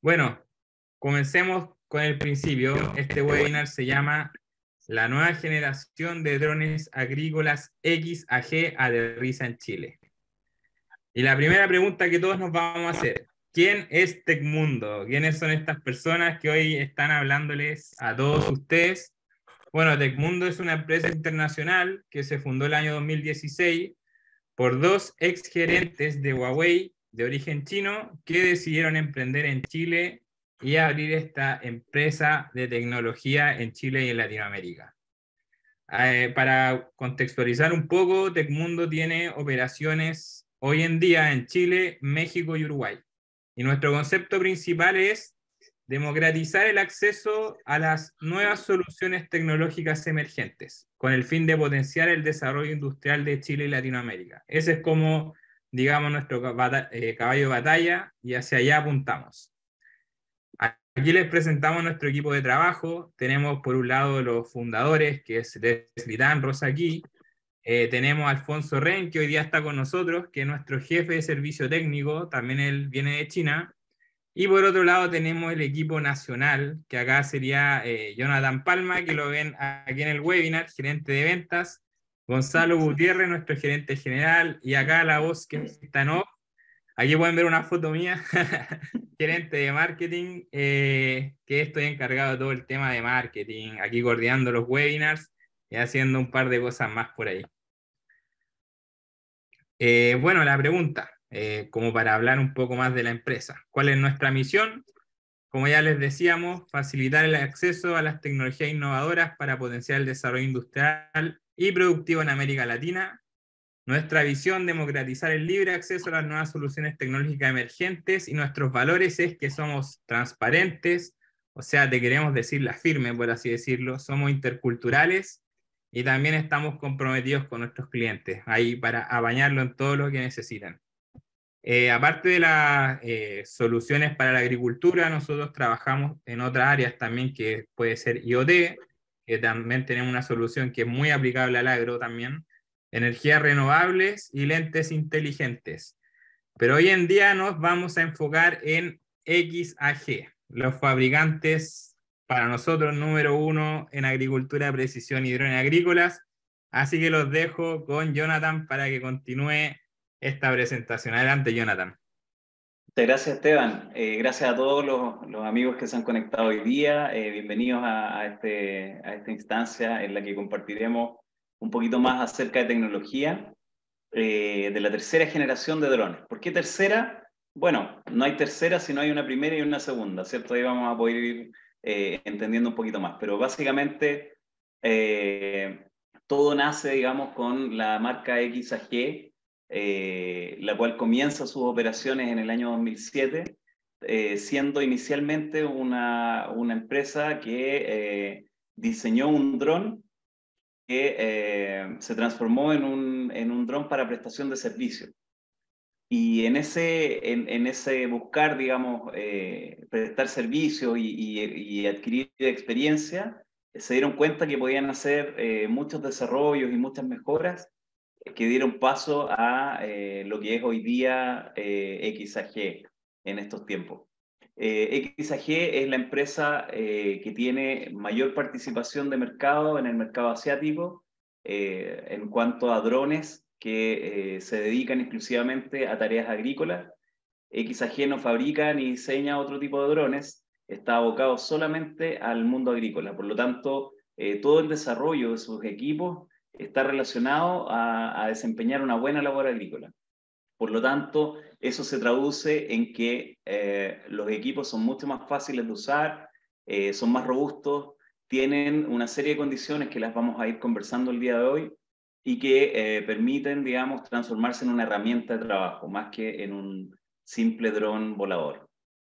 Bueno, comencemos con el principio. Este webinar se llama La nueva generación de drones agrícolas XAG aterriza en Chile. Y la primera pregunta que todos nos vamos a hacer, ¿quién es Tecmundo? ¿Quiénes son estas personas que hoy están hablándoles a todos ustedes? Bueno, Tecmundo es una empresa internacional que se fundó el año 2016 por dos exgerentes de Huawei de origen chino que decidieron emprender en Chile y abrir esta empresa de tecnología en Chile y en Latinoamérica. Para contextualizar un poco, Tecmundo tiene operaciones hoy en día en Chile, México y Uruguay. Y nuestro concepto principal es democratizar el acceso a las nuevas soluciones tecnológicas emergentes, con el fin de potenciar el desarrollo industrial de Chile y Latinoamérica. Ese es como, digamos, nuestro caballo de batalla y hacia allá apuntamos. Aquí les presentamos nuestro equipo de trabajo. Tenemos por un lado los fundadores, que es Leslie Dan, Rosa aquí. Tenemos a Alfonso Ren, que hoy día está con nosotros, que es nuestro jefe de servicio técnico, también él viene de China. Y por otro lado tenemos el equipo nacional, que acá sería Jonathan Palma, que lo ven aquí en el webinar, gerente de ventas, Gonzalo Gutiérrez, nuestro gerente general, y acá la voz que está en off. Aquí pueden ver una foto mía, gerente de marketing, que estoy encargado de todo el tema de marketing, aquí coordinando los webinars y haciendo un par de cosas más por ahí. Bueno, la pregunta, como para hablar un poco más de la empresa. ¿Cuál es nuestra misión? Como ya les decíamos, facilitar el acceso a las tecnologías innovadoras para potenciar el desarrollo industrial y productivo en América Latina. Nuestra visión, democratizar el libre acceso a las nuevas soluciones tecnológicas emergentes, y nuestros valores es que somos transparentes, o sea, te queremos decir la firme, por así decirlo, somos interculturales y también estamos comprometidos con nuestros clientes, ahí para apañarlo en todo lo que necesitan. Aparte de las soluciones para la agricultura, nosotros trabajamos en otras áreas también, que puede ser IoT, que también tenemos una solución que es muy aplicable al agro también, energías renovables y lentes inteligentes. Pero hoy en día nos vamos a enfocar en XAG, los fabricantes para nosotros número uno en agricultura de precisión y drones agrícolas. Así que los dejo con Jonathan para que continúe esta presentación. Adelante, Jonathan. Muchas gracias, Esteban. Gracias a todos los amigos que se han conectado hoy día. Bienvenidos a esta instancia en la que compartiremos un poquito más acerca de tecnología de la tercera generación de drones. ¿Por qué tercera? Bueno, no hay tercera, sino hay una primera y una segunda, ¿cierto? Ahí vamos a poder ir entendiendo un poquito más. Pero básicamente todo nace, digamos, con la marca XAG, la cual comienza sus operaciones en el año 2007, siendo inicialmente una empresa que diseñó un dron que se transformó en un dron para prestación de servicio. Y en ese buscar, digamos, prestar servicios y adquirir experiencia, se dieron cuenta que podían hacer muchos desarrollos y muchas mejoras que dieron paso a lo que es hoy día XAG en estos tiempos. XAG es la empresa que tiene mayor participación de mercado en el mercado asiático en cuanto a drones que se dedican exclusivamente a tareas agrícolas. XAG no fabrica ni diseña otro tipo de drones, está abocado solamente al mundo agrícola. Por lo tanto, todo el desarrollo de sus equipos está relacionado a desempeñar una buena labor agrícola. Por lo tanto, eso se traduce en que los equipos son mucho más fáciles de usar, son más robustos, tienen una serie de condiciones que las vamos a ir conversando el día de hoy y que permiten, digamos, transformarse en una herramienta de trabajo, más que en un simple dron volador.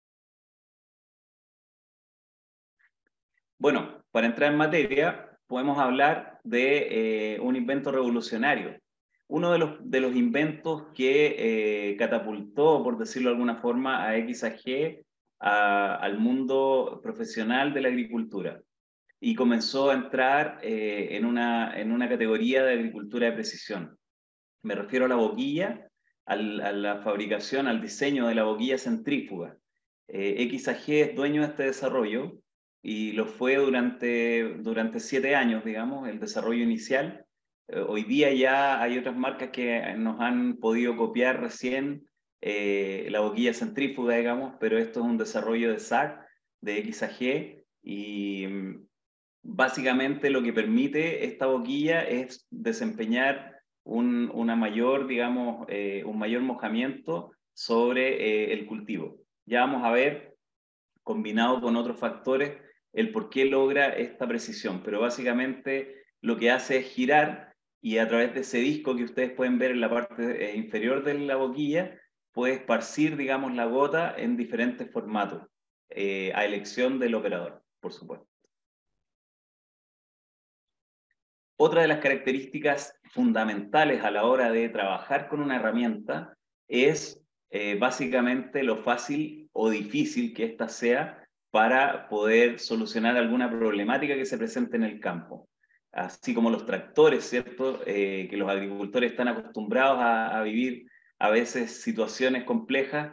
Bueno, para entrar en materia, podemos hablar de un invento revolucionario. Uno de los inventos que catapultó, por decirlo de alguna forma, a XAG al mundo profesional de la agricultura y comenzó a entrar en una categoría de agricultura de precisión. Me refiero a la boquilla, a la fabricación, al diseño de la boquilla centrífuga. XAG es dueño de este desarrollo y lo fue durante 7 años, digamos, el desarrollo inicial. Hoy día ya hay otras marcas que nos han podido copiar recién la boquilla centrífuga, digamos, pero esto es un desarrollo de SAC, de XAG, y básicamente lo que permite esta boquilla es desempeñar una mayor, digamos, un mayor mojamiento sobre el cultivo. Ya vamos a ver, combinado con otros factores, el por qué logra esta precisión, pero básicamente lo que hace es girar y a través de ese disco que ustedes pueden ver en la parte inferior de la boquilla, puede esparcir, digamos, la gota en diferentes formatos, a elección del operador, por supuesto. Otra de las características fundamentales a la hora de trabajar con una herramienta es básicamente lo fácil o difícil que ésta sea para poder solucionar alguna problemática que se presente en el campo. Así como los tractores, ¿cierto? Que los agricultores están acostumbrados a vivir a veces situaciones complejas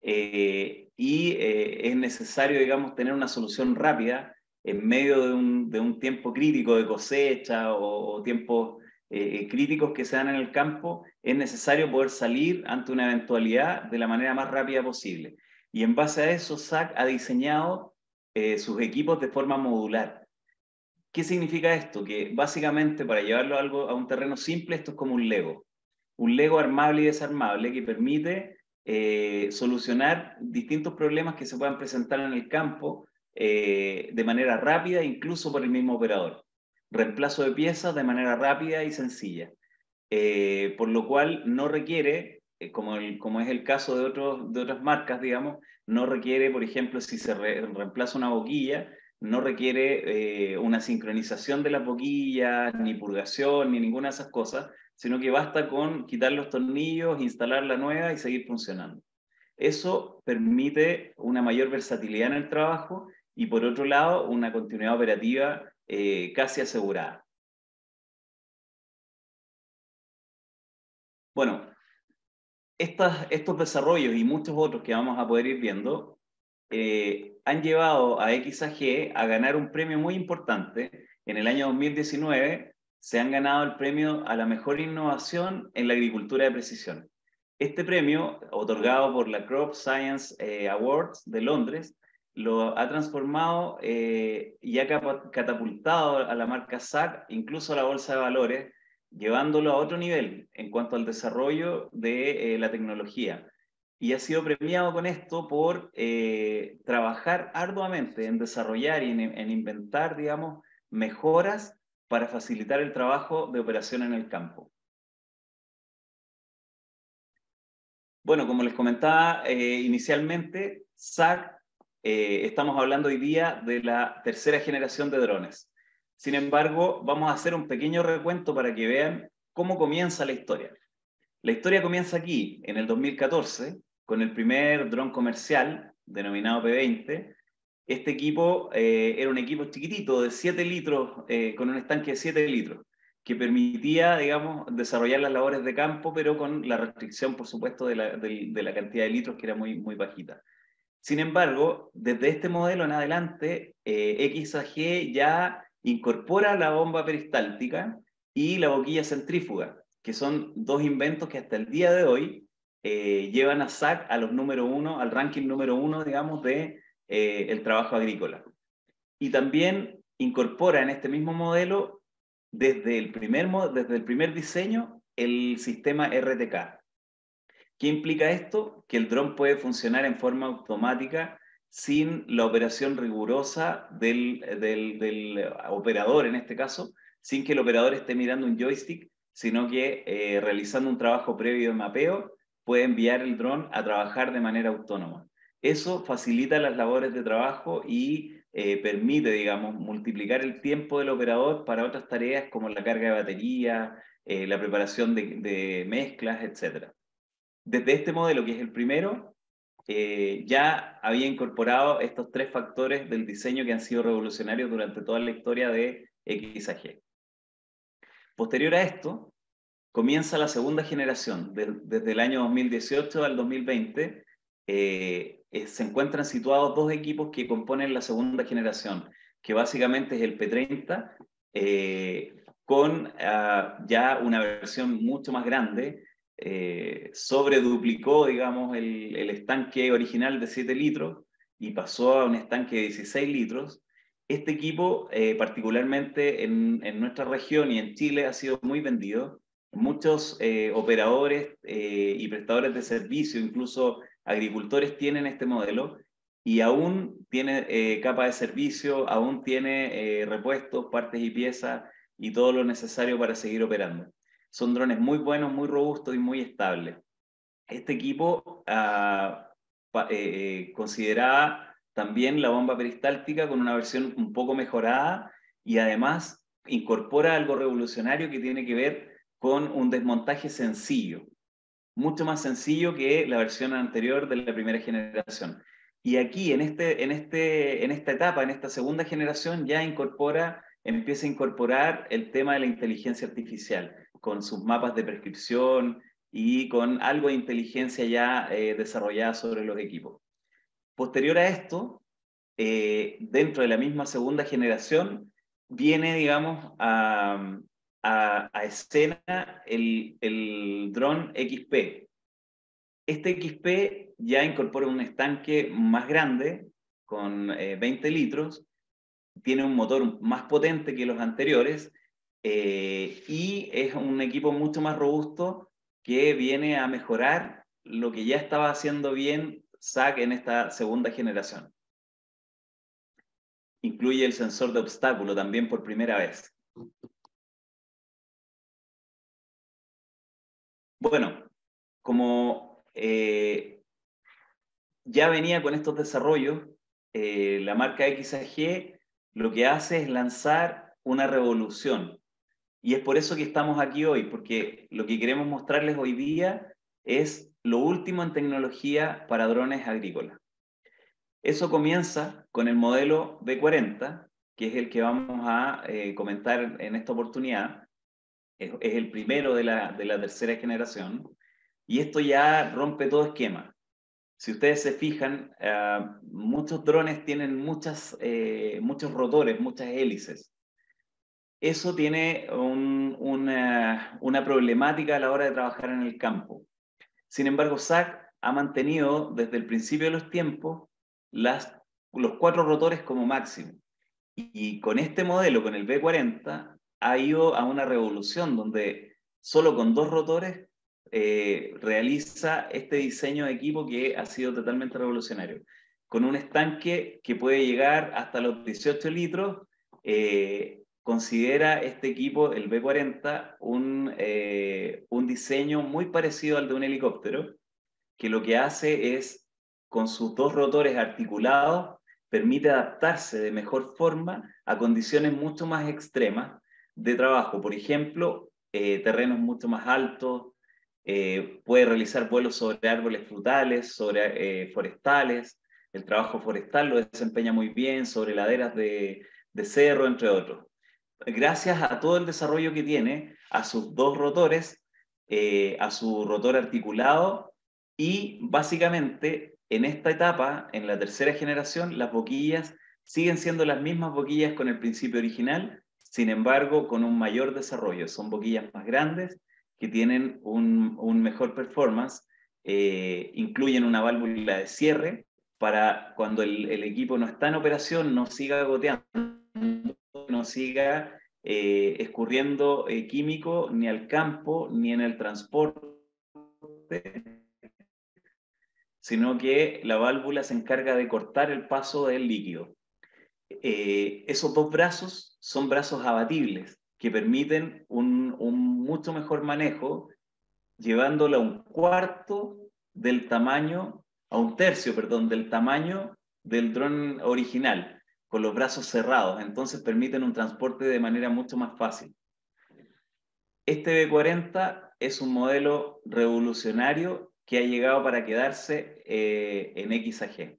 es necesario, digamos, tener una solución rápida en medio de un tiempo crítico de cosecha o tiempos críticos que se dan en el campo, es necesario poder salir ante una eventualidad de la manera más rápida posible. Y en base a eso, SAC ha diseñado sus equipos de forma modular. ¿Qué significa esto? Que básicamente para llevarlo a un terreno simple, esto es como un Lego. Un Lego armable y desarmable que permite solucionar distintos problemas que se puedan presentar en el campo de manera rápida, incluso por el mismo operador. Reemplazo de piezas de manera rápida y sencilla. Por lo cual no requiere, como es el caso de otras marcas, digamos, no requiere, por ejemplo, si se reemplaza una boquilla, no requiere una sincronización de las boquillas, ni purgación, ni ninguna de esas cosas, sino que basta con quitar los tornillos, instalar la nueva y seguir funcionando. Eso permite una mayor versatilidad en el trabajo y, por otro lado, una continuidad operativa casi asegurada. Bueno, estos desarrollos y muchos otros que vamos a poder ir viendo han llevado a XAG a ganar un premio muy importante. En el año 2019 se han ganado el premio a la mejor innovación en la agricultura de precisión. Este premio, otorgado por la Crop Science Awards de Londres, lo ha transformado y ha catapultado a la marca SAC, incluso a la bolsa de valores, llevándolo a otro nivel en cuanto al desarrollo de la tecnología. Y ha sido premiado con esto por trabajar arduamente en desarrollar y en inventar, digamos, mejoras para facilitar el trabajo de operación en el campo. Bueno, como les comentaba inicialmente, SAC, estamos hablando hoy día de la tercera generación de drones. Sin embargo, vamos a hacer un pequeño recuento para que vean cómo comienza la historia. La historia comienza aquí, en el 2014, con el primer dron comercial, denominado P20. Este equipo era un equipo chiquitito de 7 litros, con un estanque de 7 litros, que permitía, digamos, desarrollar las labores de campo, pero con la restricción, por supuesto, de la cantidad de litros, que era muy, muy bajita. Sin embargo, desde este modelo en adelante, XAG ya incorpora la bomba peristáltica y la boquilla centrífuga, que son dos inventos que hasta el día de hoy llevan a SAC a los número uno, al ranking número uno, digamos, de el trabajo agrícola. Y también incorpora en este mismo modelo, desde el primer diseño, el sistema RTK. ¿Qué implica esto? Que el dron puede funcionar en forma automática sin la operación rigurosa del operador, en este caso, sin que el operador esté mirando un joystick, sino que realizando un trabajo previo de mapeo, puede enviar el dron a trabajar de manera autónoma. Eso facilita las labores de trabajo y permite, digamos, multiplicar el tiempo del operador para otras tareas como la carga de batería, la preparación de mezclas, etc. Desde este modelo, que es el primero, ya había incorporado estos 3 factores del diseño que han sido revolucionarios durante toda la historia de XAG. Posterior a esto, comienza la segunda generación, desde el año 2018 al 2020, se encuentran situados dos equipos que componen la segunda generación, que básicamente es el P30, con ya una versión mucho más grande, sobreduplicó, digamos, el estanque original de 7 litros y pasó a un estanque de 16 litros. Este equipo, particularmente en nuestra región y en Chile, ha sido muy vendido. Muchos operadores y prestadores de servicio, incluso agricultores, tienen este modelo y aún tiene capa de servicio, aún tiene repuestos, partes y piezas y todo lo necesario para seguir operando. Son drones muy buenos, muy robustos y muy estables. Este equipo consideraba también la bomba peristáltica con una versión un poco mejorada y además incorpora algo revolucionario que tiene que ver con un desmontaje sencillo, mucho más sencillo que la versión anterior de la primera generación. Y aquí, en esta etapa, en esta segunda generación, ya empieza a incorporar el tema de la inteligencia artificial, con sus mapas de prescripción y con algo de inteligencia ya desarrollada sobre los equipos. Posterior a esto, dentro de la misma segunda generación, viene, digamos, a escena el dron XP. Este XP ya incorpora un estanque más grande, con 20 litros, tiene un motor más potente que los anteriores y es un equipo mucho más robusto que viene a mejorar lo que ya estaba haciendo bien SAC en esta segunda generación. Incluye el sensor de obstáculo también por primera vez. Bueno, como ya venía con estos desarrollos, la marca XAG lo que hace es lanzar una revolución. Y es por eso que estamos aquí hoy, porque lo que queremos mostrarles hoy día es lo último en tecnología para drones agrícolas. Eso comienza con el modelo B40, que es el que vamos a comentar en esta oportunidad. Es el primero de la tercera generación. Y esto ya rompe todo esquema. Si ustedes se fijan, muchos drones tienen muchos rotores, muchas hélices. Eso tiene una problemática a la hora de trabajar en el campo. Sin embargo, SAC ha mantenido desde el principio de los tiempos los 4 rotores como máximo. Y con este modelo, con el B40, ha ido a una revolución donde solo con 2 rotores realiza este diseño de equipo que ha sido totalmente revolucionario. Con un estanque que puede llegar hasta los 18 litros, considera este equipo, el B40, un diseño muy parecido al de un helicóptero, que lo que hace es, con sus 2 rotores articulados, permite adaptarse de mejor forma a condiciones mucho más extremas de trabajo. Por ejemplo, terrenos mucho más altos, puede realizar vuelos sobre árboles frutales, sobre forestales, el trabajo forestal lo desempeña muy bien, sobre laderas de cerro, entre otros. Gracias a todo el desarrollo que tiene, a sus 2 rotores, a su rotor articulado y básicamente en esta etapa, en la tercera generación, las boquillas siguen siendo las mismas boquillas con el principio original, sin embargo con un mayor desarrollo. Son boquillas más grandes que tienen un mejor performance, incluyen una válvula de cierre para cuando el equipo no está en operación no siga goteando, no siga escurriendo químico ni al campo ni en el transporte, sino que la válvula se encarga de cortar el paso del líquido. Esos 2 brazos son brazos abatibles que permiten un mucho mejor manejo, llevándolo a un tercio, perdón, del tamaño del dron original, con los brazos cerrados. Entonces permiten un transporte de manera mucho más fácil. Este B40 es un modelo revolucionario que ha llegado para quedarse en XAG.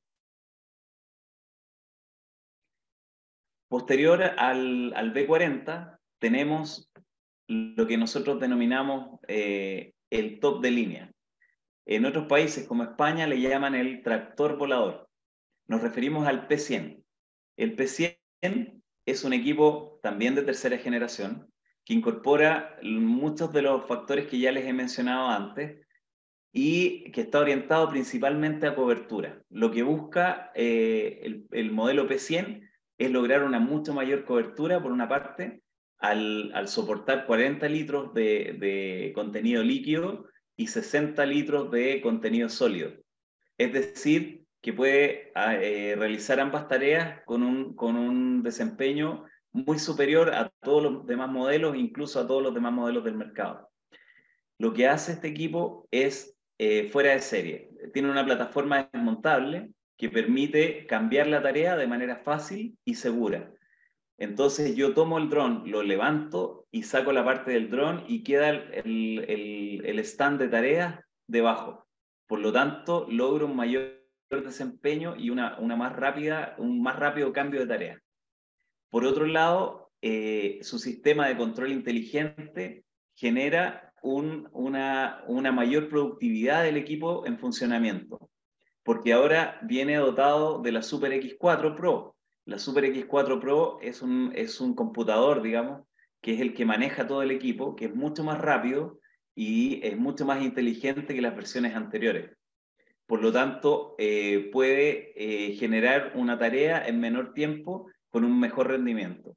Posterior al B40 tenemos lo que nosotros denominamos el top de línea. En otros países como España le llaman el tractor volador. Nos referimos al P100. El P100 es un equipo también de tercera generación que incorpora muchos de los factores que ya les he mencionado antes y que está orientado principalmente a cobertura. Lo que busca el modelo P100 es lograr una mucho mayor cobertura, por una parte, al soportar 40 litros de contenido líquido y 60 litros de contenido sólido. Es decir, que puede realizar ambas tareas con un desempeño muy superior a todos los demás modelos, incluso a todos los demás modelos del mercado. Lo que hace este equipo es fuera de serie. Tiene una plataforma desmontable que permite cambiar la tarea de manera fácil y segura. Entonces yo tomo el dron, lo levanto y saco la parte del dron y queda el stand de tareas debajo. Por lo tanto, logro un mayor desempeño y un más rápido cambio de tarea. Por otro lado, su sistema de control inteligente genera una mayor productividad del equipo en funcionamiento, porque ahora viene dotado de la Super X4 Pro. La Super X4 Pro es un computador, digamos, que es el que maneja todo el equipo, que es mucho más rápido y es mucho más inteligente que las versiones anteriores. Por lo tanto, puede generar una tarea en menor tiempo con un mejor rendimiento.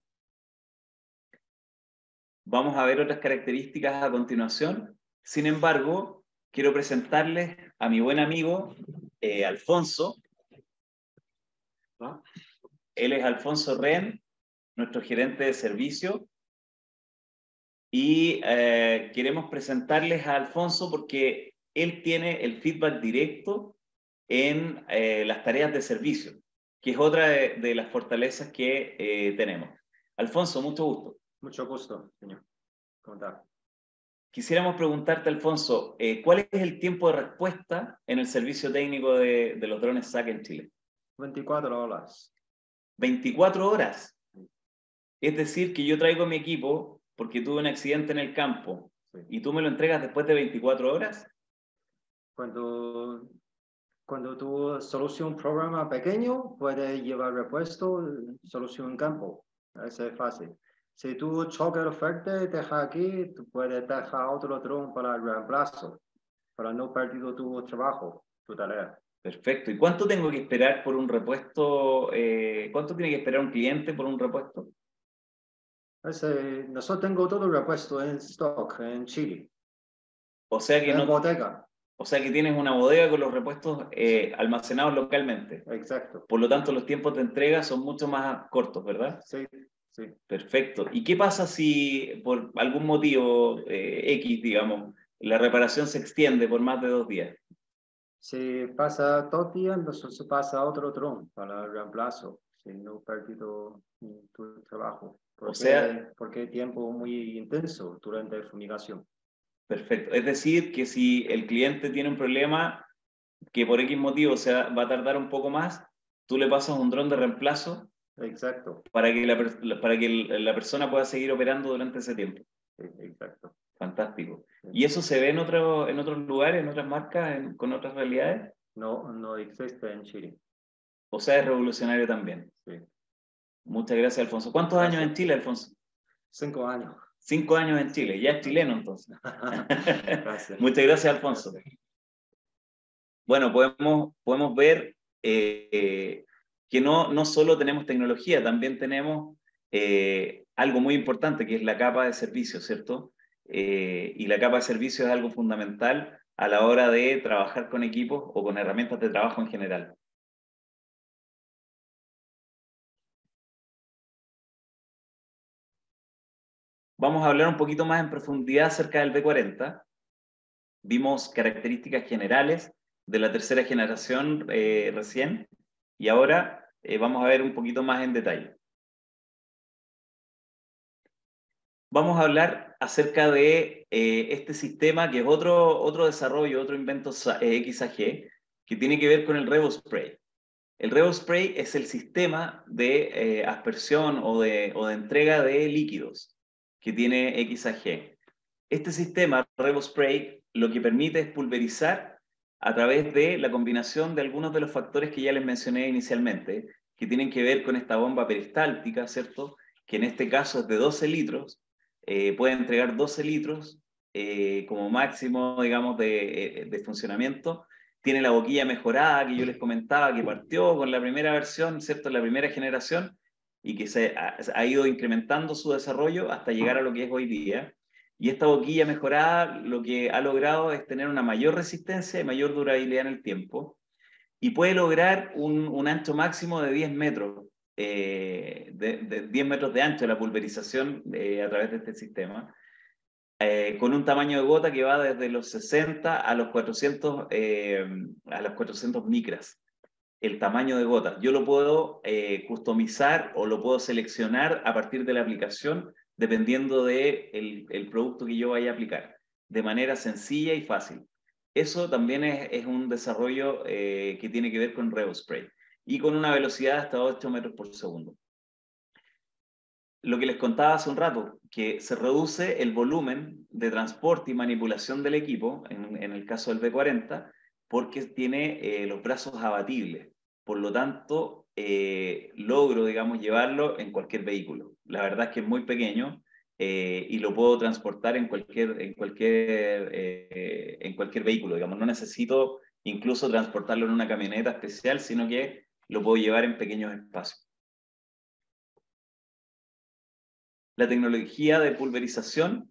Vamos a ver otras características a continuación. Sin embargo, quiero presentarles a mi buen amigo Alfonso. ¿No? Él es Alfonso Ren, nuestro gerente de servicio. Y queremos presentarles a Alfonso porque él tiene el feedback directo en las tareas de servicio, que es otra de las fortalezas que tenemos. Alfonso, mucho gusto. Mucho gusto, señor. ¿Cómo está? Quisiéramos preguntarte, Alfonso, ¿cuál es el tiempo de respuesta en el servicio técnico de los drones SAC en Chile? 24 horas. 24 horas. Es decir, que yo traigo mi equipo porque tuve un accidente en el campo, Sí. y tú me lo entregas después de 24 horas. Cuando tu solución programa pequeño, puede llevar repuesto, solución en campo. Eso es fácil. Si tu choque fuerte, deja aquí, tú puedes dejar otro dron para el reemplazo, para no perder tu trabajo, tu tarea. Perfecto. ¿Y cuánto tengo que esperar por un repuesto? ¿Cuánto tiene que esperar un cliente por un repuesto? Nosotros tengo todo repuesto en stock en Chile, O sea que en bodega. O sea que tienes una bodega con los repuestos almacenados localmente. Exacto. Por lo tanto, los tiempos de entrega son mucho más cortos, ¿verdad? Sí, sí. Perfecto. ¿Y qué pasa si por algún motivo X, digamos, la reparación se extiende por más de 2 días? Si pasa 2 días, entonces se pasa a otro dron para el reemplazo, si no he perdido tu trabajo. Porque es tiempo muy intenso durante la fumigación. Perfecto. Es decir, que si el cliente tiene un problema que por X motivo va a tardar un poco más, tú le pasas un dron de reemplazo. Exacto. Para que la persona pueda seguir operando durante ese tiempo. Sí, exacto. Fantástico. Sí. ¿Y eso se ve en otros lugares, en otras marcas, con otras realidades? No existe en Chile. O sea, es revolucionario también. Sí. Muchas gracias, Alfonso. ¿Cuántos años en Chile, Alfonso? 5 años. 5 años en Chile. Ya es chileno, entonces. Gracias. Muchas gracias, Alfonso. Bueno, podemos ver que no solo tenemos tecnología, también tenemos algo muy importante, que es la capa de servicio, ¿cierto? Y la capa de servicio es algo fundamental a la hora de trabajar con equipos o con herramientas de trabajo en general. Vamos a hablar un poquito más en profundidad acerca del V40. Vimos características generales de la tercera generación recién, y ahora vamos a ver un poquito más en detalle. Vamos a hablar acerca de este sistema, que es otro desarrollo, otro invento XAG, que tiene que ver con el RevoSpray. El RevoSpray es el sistema de aspersión o de entrega de líquidos que tiene XAG. Este sistema RevoSpray lo que permite es pulverizar a través de la combinación de algunos de los factores que ya les mencioné inicialmente, que tienen que ver con esta bomba peristáltica, ¿cierto? Que en este caso es de 12 litros, puede entregar 12 litros como máximo, digamos, de funcionamiento. Tiene la boquilla mejorada que yo les comentaba, que partió con la primera versión, ¿cierto? La primera generación, y que ha ido incrementando su desarrollo hasta llegar a lo que es hoy día. Y esta boquilla mejorada lo que ha logrado es tener una mayor resistencia y mayor durabilidad en el tiempo, y puede lograr un ancho máximo de 10 metros, de 10 metros de ancho la pulverización a través de este sistema, con un tamaño de gota que va desde los 60 a los 400 micras. El tamaño de gota. Yo lo puedo customizar o lo puedo seleccionar a partir de la aplicación, dependiendo del el producto que yo vaya a aplicar, de manera sencilla y fácil. Eso también es un desarrollo que tiene que ver con RevoSpray y con una velocidad hasta 8 metros por segundo. Lo que les contaba hace un rato, que se reduce el volumen de transporte y manipulación del equipo, en el caso del V40, porque tiene los brazos abatibles. Por lo tanto, logro, digamos, llevarlo en cualquier vehículo. La verdad es que es muy pequeño y lo puedo transportar en cualquier vehículo. Digamos, no necesito incluso transportarlo en una camioneta especial, sino que lo puedo llevar en pequeños espacios. La tecnología de pulverización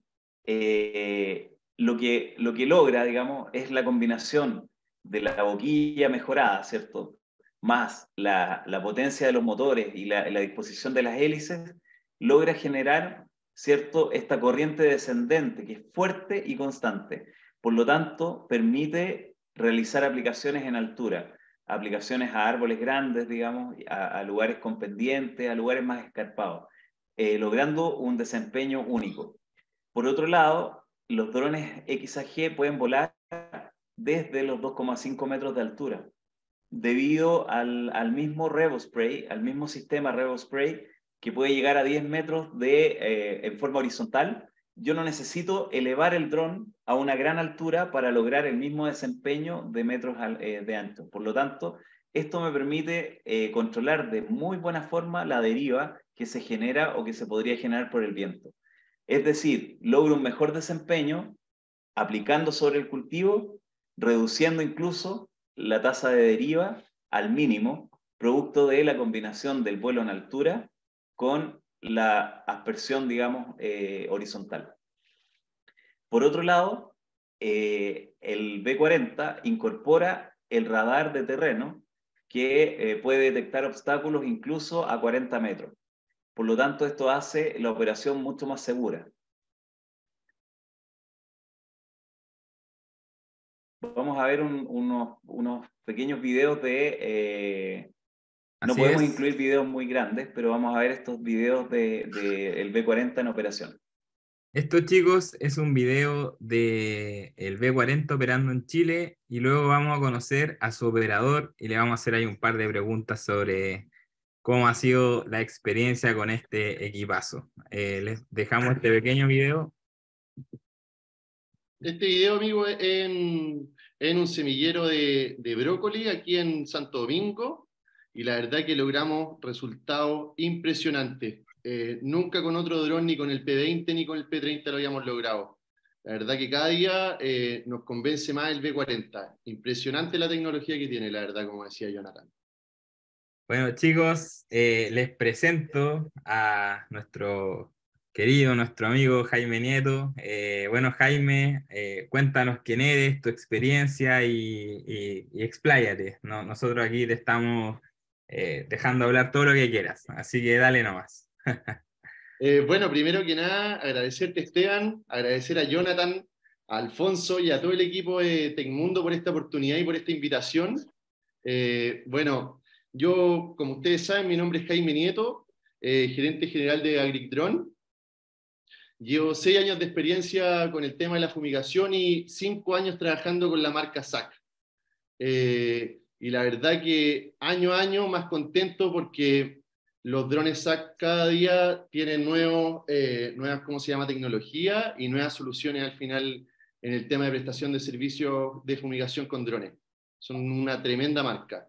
lo que logra, digamos, es la combinación de la boquilla mejorada, ¿cierto? Más la potencia de los motores y la disposición de las hélices, logra generar, ¿cierto?, esta corriente descendente que es fuerte y constante. Por lo tanto, permite realizar aplicaciones en altura, aplicaciones a árboles grandes, digamos, a lugares con pendientes, a lugares más escarpados. Logrando un desempeño único. Por otro lado, los drones XAG pueden volar desde los 2,5 metros de altura, debido al mismo RevoSpray, al mismo sistema RevoSpray, que puede llegar a 10 metros en forma horizontal. Yo no necesito elevar el dron a una gran altura para lograr el mismo desempeño de metros de ancho. Por lo tanto, esto me permite controlar de muy buena forma la deriva que se genera o que se podría generar por el viento. Es decir, logro un mejor desempeño aplicando sobre el cultivo, reduciendo incluso la tasa de deriva al mínimo, producto de la combinación del vuelo en altura con la aspersión, digamos, horizontal. Por otro lado, el V40 incorpora el radar de terreno que puede detectar obstáculos incluso a 40 metros. Por lo tanto, esto hace la operación mucho más segura. Vamos a ver unos pequeños videos no podemos incluir videos muy grandes, pero vamos a ver estos videos del V40 en operación. Esto, chicos, es un video del V40 operando en Chile y luego vamos a conocer a su operador y le vamos a hacer ahí un par de preguntas sobre cómo ha sido la experiencia con este equipazo. Les dejamos este pequeño video. Este video, amigo, es en un semillero de brócoli aquí en Santo Domingo, y la verdad que logramos resultados impresionantes. Nunca con otro dron, ni con el P20 ni con el P30 lo habíamos logrado. La verdad que cada día nos convence más el V40. Impresionante la tecnología que tiene, la verdad, como decía Jonathan. Bueno, chicos, les presento a nuestro amigo Jaime Nieto. Bueno, Jaime, cuéntanos quién eres, tu experiencia y expláyate. ¿No? Nosotros aquí te estamos dejando hablar todo lo que quieras, así que dale nomás. Bueno, primero que nada, agradecerte, Esteban, agradecer a Jonathan, a Alfonso y a todo el equipo de Tecmundo por esta oportunidad y por esta invitación. Bueno, yo, como ustedes saben, mi nombre es Jaime Nieto, gerente general de AgricDrone. Llevo 6 años de experiencia con el tema de la fumigación y 5 años trabajando con la marca SAC. Y la verdad que año a año más contento porque los drones SAC cada día tienen nuevas, ¿cómo se llama?, tecnología y nuevas soluciones al final en el tema de prestación de servicios de fumigación con drones. son una tremenda marca.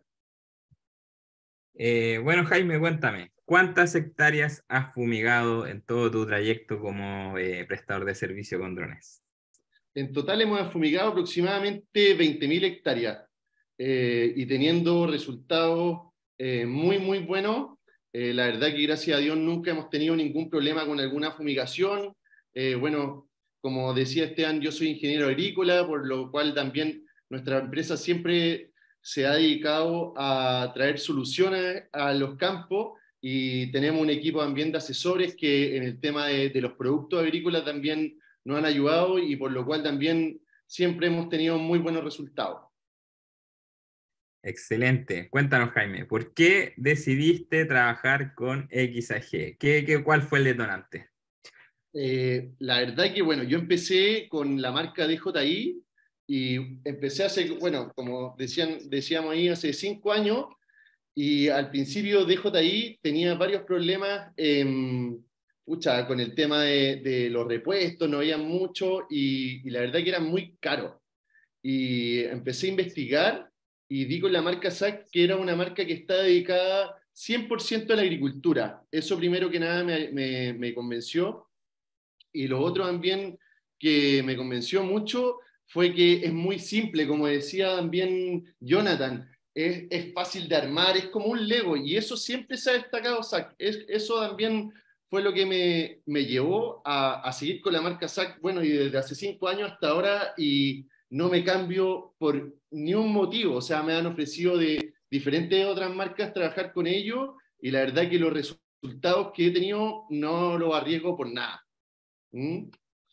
Bueno, Jaime, cuéntame, ¿cuántas hectáreas has fumigado en todo tu trayecto como prestador de servicio con drones? En total hemos fumigado aproximadamente 20.000 hectáreas y teniendo resultados muy, muy buenos. La verdad que gracias a Dios nunca hemos tenido ningún problema con alguna fumigación. Bueno, como decía Esteban, yo soy ingeniero agrícola, por lo cual también nuestra empresa siempre se ha dedicado a traer soluciones a los campos y tenemos un equipo también de asesores que en el tema de los productos agrícolas también nos han ayudado y por lo cual también siempre hemos tenido muy buenos resultados. Excelente. Cuéntanos, Jaime, ¿por qué decidiste trabajar con XAG? ¿Cuál fue el detonante? La verdad que, bueno, yo empecé con la marca DJI y empecé hace, bueno, como decíamos ahí, hace 5 años, y al principio DJI tenía varios problemas con el tema de los repuestos, no había mucho, y la verdad que eran muy caros. Y empecé a investigar y di con la marca SAC, que era una marca que está dedicada 100% a la agricultura. Eso primero que nada me convenció. Y lo otro también que me convenció mucho fue que es muy simple, como decía también Jonathan, es fácil de armar, es como un Lego, y eso siempre se ha destacado SAC. Eso también fue lo que me llevó a seguir con la marca SAC, bueno, y desde hace 5 años hasta ahora, y no me cambio por ni un motivo. O sea, me han ofrecido de diferentes otras marcas trabajar con ellos, y la verdad que los resultados que he tenido no los arriesgo por nada. ¿Mm?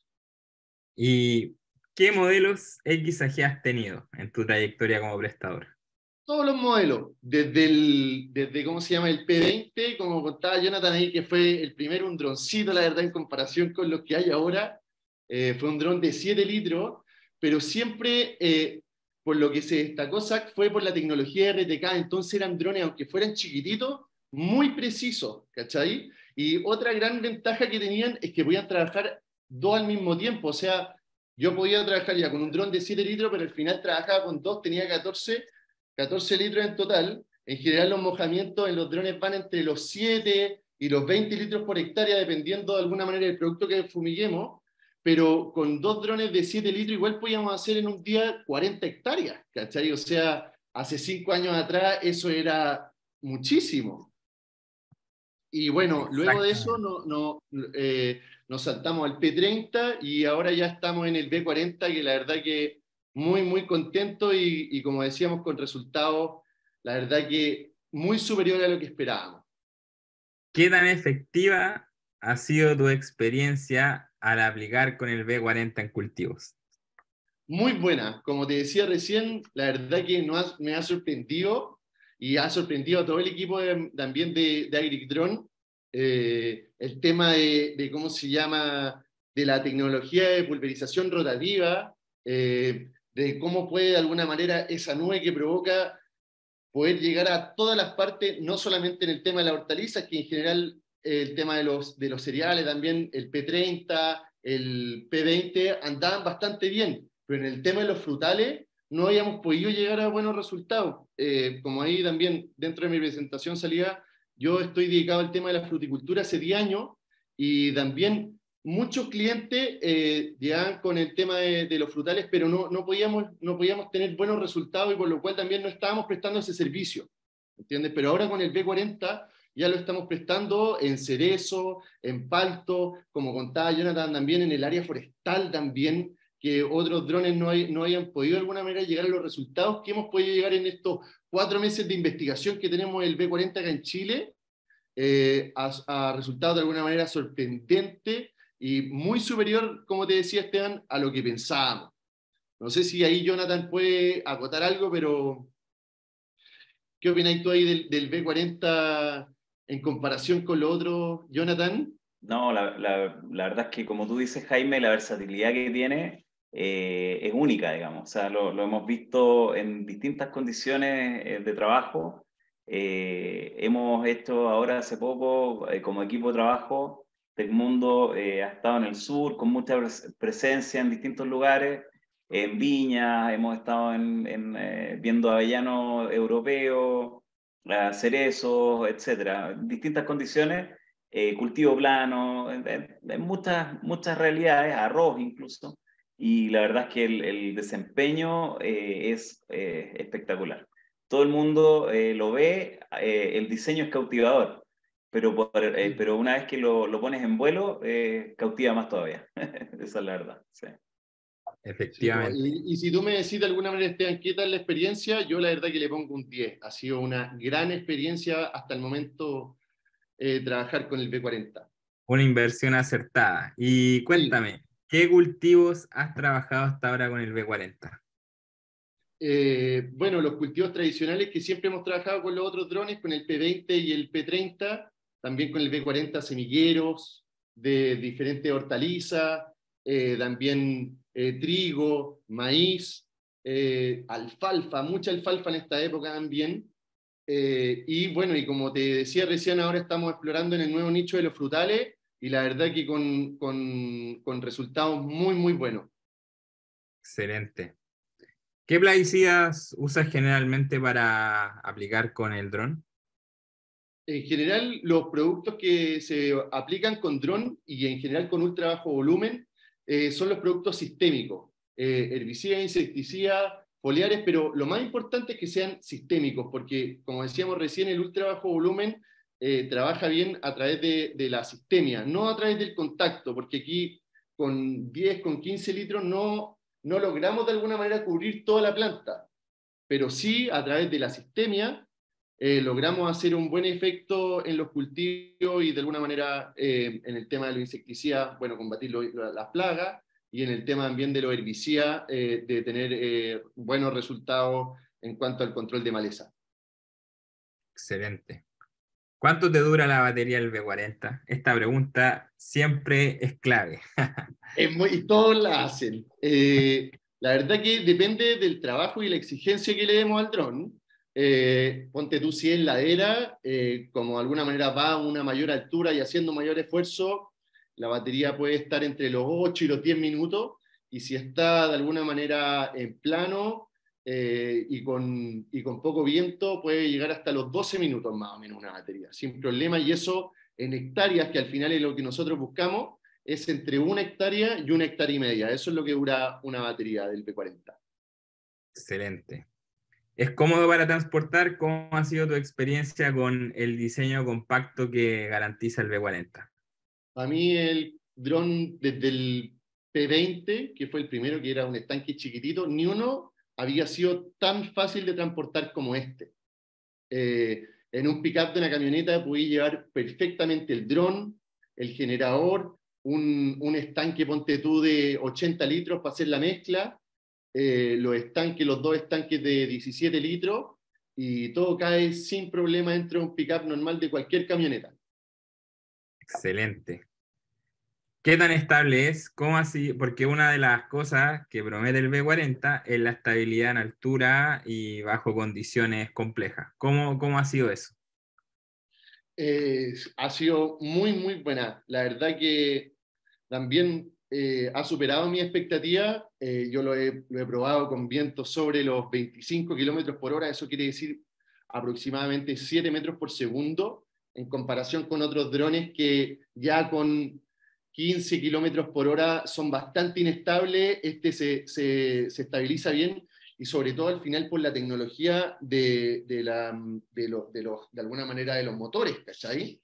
¿Y qué modelos XAG has tenido en tu trayectoria como prestador? Todos los modelos, desde ¿cómo se llama? El P20, como contaba Jonathan ahí, que fue el primero, un droncito, la verdad, en comparación con los que hay ahora. Fue un dron de 7 litros, pero siempre, por lo que se destacó SAC, fue por la tecnología RTK. Entonces eran drones, aunque fueran chiquititos, muy precisos, ¿cachai? Y otra gran ventaja que tenían es que podían trabajar dos al mismo tiempo. O sea, yo podía trabajar ya con un dron de 7 litros, pero al final trabajaba con dos, tenía 14 litros en total. En general los mojamientos en los drones van entre los 7 y los 20 litros por hectárea, dependiendo de alguna manera del producto que fumiguemos, pero con 2 drones de 7 litros igual podíamos hacer en un día 40 hectáreas, ¿cachai? O sea, hace 5 años atrás eso era muchísimo. Y bueno, luego de eso nos saltamos al P30 y ahora ya estamos en el B40, que la verdad que muy, muy contento y como decíamos, con resultados, la verdad que muy superior a lo que esperábamos. ¿Qué tan efectiva ha sido tu experiencia al aplicar con el B40 en cultivos? Muy buena, como te decía recién, la verdad que me ha sorprendido y ha sorprendido a todo el equipo también de AgriDrone, el tema de cómo se llama, de la tecnología de pulverización rotativa, de cómo puede de alguna manera esa nube que provoca poder llegar a todas las partes, no solamente en el tema de las hortalizas, que en general el tema de los cereales también, el P30, el P20 andaban bastante bien, pero en el tema de los frutales no habíamos podido llegar a buenos resultados. Como ahí también dentro de mi presentación salía, yo estoy dedicado al tema de la fruticultura hace 10 años y también muchos clientes llegaban con el tema de los frutales, pero no podíamos tener buenos resultados y por lo cual también no estábamos prestando ese servicio, ¿entiendes? Pero ahora con el B40 ya lo estamos prestando en cerezo, en palto, como contaba Jonathan también en el área forestal también, que otros drones no hayan podido de alguna manera llegar a los resultados que hemos podido llegar en estos 4 meses de investigación que tenemos el B40 acá en Chile, a resultados de alguna manera sorprendentes y muy superior, como te decía Esteban, a lo que pensábamos. No sé si ahí Jonathan puede acotar algo, pero ¿qué opináis tú ahí del B40 en comparación con lo otro, Jonathan? No, la verdad es que como tú dices, Jaime, la versatilidad que tiene es única, digamos. O sea, lo hemos visto en distintas condiciones de trabajo. Hemos hecho ahora hace poco, como equipo de trabajo, Tecmundo ha estado en el sur con mucha presencia en distintos lugares. en viñas, hemos estado viendo avellano europeo, cerezos, etcétera, distintas condiciones, cultivo plano, en muchas realidades, arroz incluso, y la verdad es que el desempeño es espectacular. Todo el mundo lo ve, el diseño es cautivador, pero una vez que lo pones en vuelo, cautiva más todavía. Esa es la verdad. Sí. Sí, po. Efectivamente. Y si tú me decís de alguna manera, Esteban, ¿qué tal la experiencia? Yo la verdad que le pongo un 10. Ha sido una gran experiencia hasta el momento trabajar con el B40. Una inversión acertada. Y Sí. cuéntame, ¿qué cultivos has trabajado hasta ahora con el B40? Bueno, los cultivos tradicionales que siempre hemos trabajado con los otros drones, con el P20 y el P30, también con el B40 semilleros, de diferentes hortalizas, también trigo, maíz, alfalfa, mucha alfalfa en esta época también. Y bueno, y como te decía recién, ahora estamos explorando en el nuevo nicho de los frutales y la verdad que con resultados muy, muy buenos. Excelente. ¿Qué plaguicidas usas generalmente para aplicar con el dron? En general, los productos que se aplican con dron y en general con ultra bajo volumen son los productos sistémicos, herbicidas, insecticidas, foliares, pero lo más importante es que sean sistémicos, porque como decíamos recién, el ultra bajo volumen trabaja bien a través de la sistemia, no a través del contacto, porque aquí con 10, con 15 litros no logramos de alguna manera cubrir toda la planta, pero sí a través de la sistemia logramos hacer un buen efecto en los cultivos y de alguna manera en el tema de los insecticidas, bueno, combatir las plagas, y en el tema también de los herbicidas, de tener buenos resultados en cuanto al control de maleza. Excelente. ¿Cuánto te dura la batería del B40? Esta pregunta siempre es clave. Y todos la hacen. La verdad que depende del trabajo y la exigencia que le demos al dron. Ponte tú si es ladera, como de alguna manera va a una mayor altura y haciendo mayor esfuerzo, la batería puede estar entre los 8 y los 10 minutos, y si está de alguna manera en plano y con poco viento, puede llegar hasta los 12 minutos más o menos una batería, sin problema, y eso en hectáreas, que al final es lo que nosotros buscamos, es entre 1 hectárea y 1,5 hectáreas. Eso es lo que dura una batería del P40. Excelente. ¿Es cómodo para transportar? ¿Cómo ha sido tu experiencia con el diseño compacto que garantiza el B40? A mí el dron desde el P20, que fue el primero, que era un estanque chiquitito, ni uno había sido tan fácil de transportar como este. En un pickup de una camioneta pude llevar perfectamente el dron, el generador, un estanque, ponte tú, de 80 litros para hacer la mezcla, los dos estanques de 17 litros, y todo cae sin problema dentro de un pickup normal de cualquier camioneta. Excelente. ¿Qué tan estable es? ¿Cómo así? Porque una de las cosas que promete el B40 es la estabilidad en altura y bajo condiciones complejas. ¿Cómo ha sido eso? Ha sido muy, muy buena. La verdad que también ha superado mi expectativa. Yo lo he probado con vientos sobre los 25 kilómetros por hora. Eso quiere decir aproximadamente 7 metros por segundo, en comparación con otros drones que ya con 15 kilómetros por hora son bastante inestables. Este se estabiliza bien, y sobre todo al final por la tecnología de alguna manera de los motores, ¿cachai?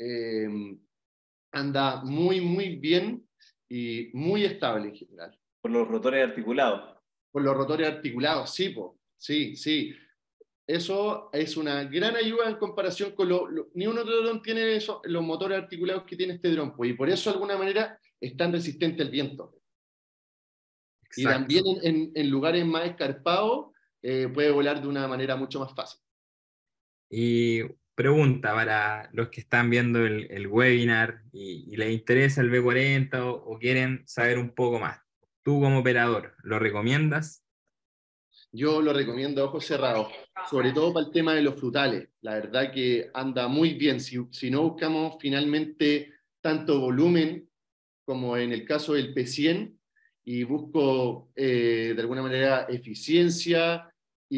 Anda muy, muy bien y muy estable en general. Por los rotores articulados. Por los rotores articulados, sí, sí, sí. Eso es una gran ayuda en comparación con ni un otro dron tiene eso, los motores articulados que tiene este dron, pues, y por eso de alguna manera es tan resistente al viento. Exacto. Y también en lugares más escarpados puede volar de una manera mucho más fácil. Y pregunta para los que están viendo el webinar y les interesa el B40 o quieren saber un poco más. Tú como operador, ¿lo recomiendas? Yo lo recomiendo a ojos cerrados, sobre todo para el tema de los frutales. La verdad que anda muy bien. Si no buscamos finalmente tanto volumen como en el caso del P100, y busco de alguna manera eficiencia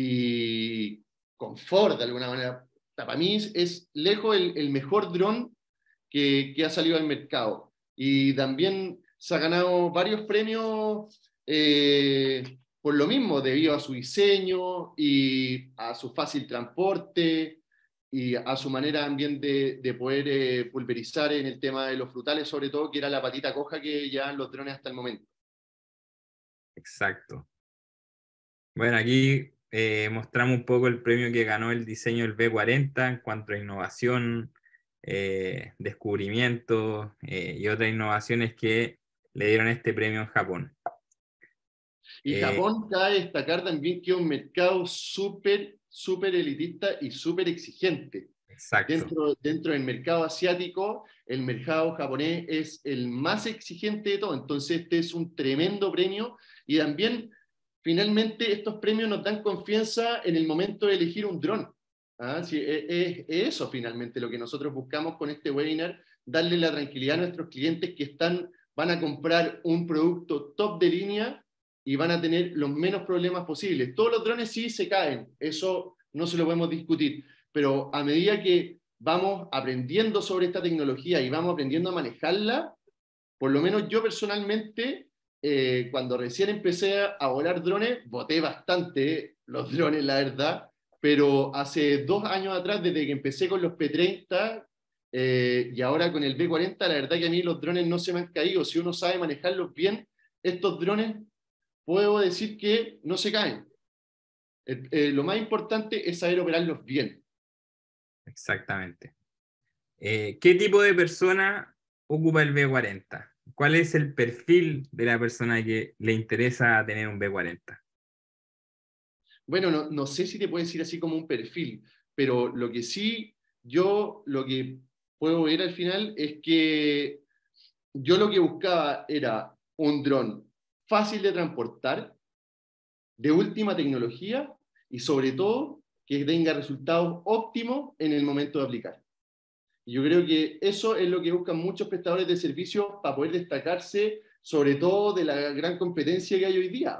y confort de alguna manera. Para mí es lejos el mejor dron que ha salido al mercado. Y también se ha ganado varios premios por lo mismo, debido a su diseño y a su fácil transporte y a su manera también de poder pulverizar en el tema de los frutales, sobre todo, que era la patita coja que llevan los drones hasta el momento. Exacto. Bueno, aquí mostramos un poco el premio que ganó el diseño del V40 en cuanto a innovación, descubrimiento y otras innovaciones que le dieron este premio en Japón. Y Japón cabe destacar también que es un mercado súper elitista y súper exigente. Exacto. Dentro del mercado asiático, el mercado japonés es el más exigente de todo. Entonces este es un tremendo premio y también finalmente estos premios nos dan confianza en el momento de elegir un dron. ¿Ah? Sí, es eso finalmente lo que nosotros buscamos con este webinar, darle la tranquilidad a nuestros clientes que van a comprar un producto top de línea y van a tener los menos problemas posibles. Todos los drones sí se caen, eso no se lo podemos discutir, pero a medida que vamos aprendiendo sobre esta tecnología y vamos aprendiendo a manejarla, por lo menos yo personalmente, cuando recién empecé a volar drones, boté bastante los drones, la verdad, pero hace 2 años atrás, desde que empecé con los P30 y ahora con el V40, la verdad que a mí los drones no se me han caído. Si uno sabe manejarlos bien, estos drones puedo decir que no se caen. Lo más importante es saber operarlos bien. Exactamente. ¿Qué tipo de persona ocupa el V40? ¿Cuál es el perfil de la persona que le interesa tener un V40? Bueno, no sé si te puedo decir así como un perfil, pero lo que sí, lo que puedo ver al final es que yo lo que buscaba era un dron fácil de transportar, de última tecnología y sobre todo que tenga resultados óptimos en el momento de aplicar. Y yo creo que eso es lo que buscan muchos prestadores de servicios para poder destacarse, sobre todo de la gran competencia que hay hoy día.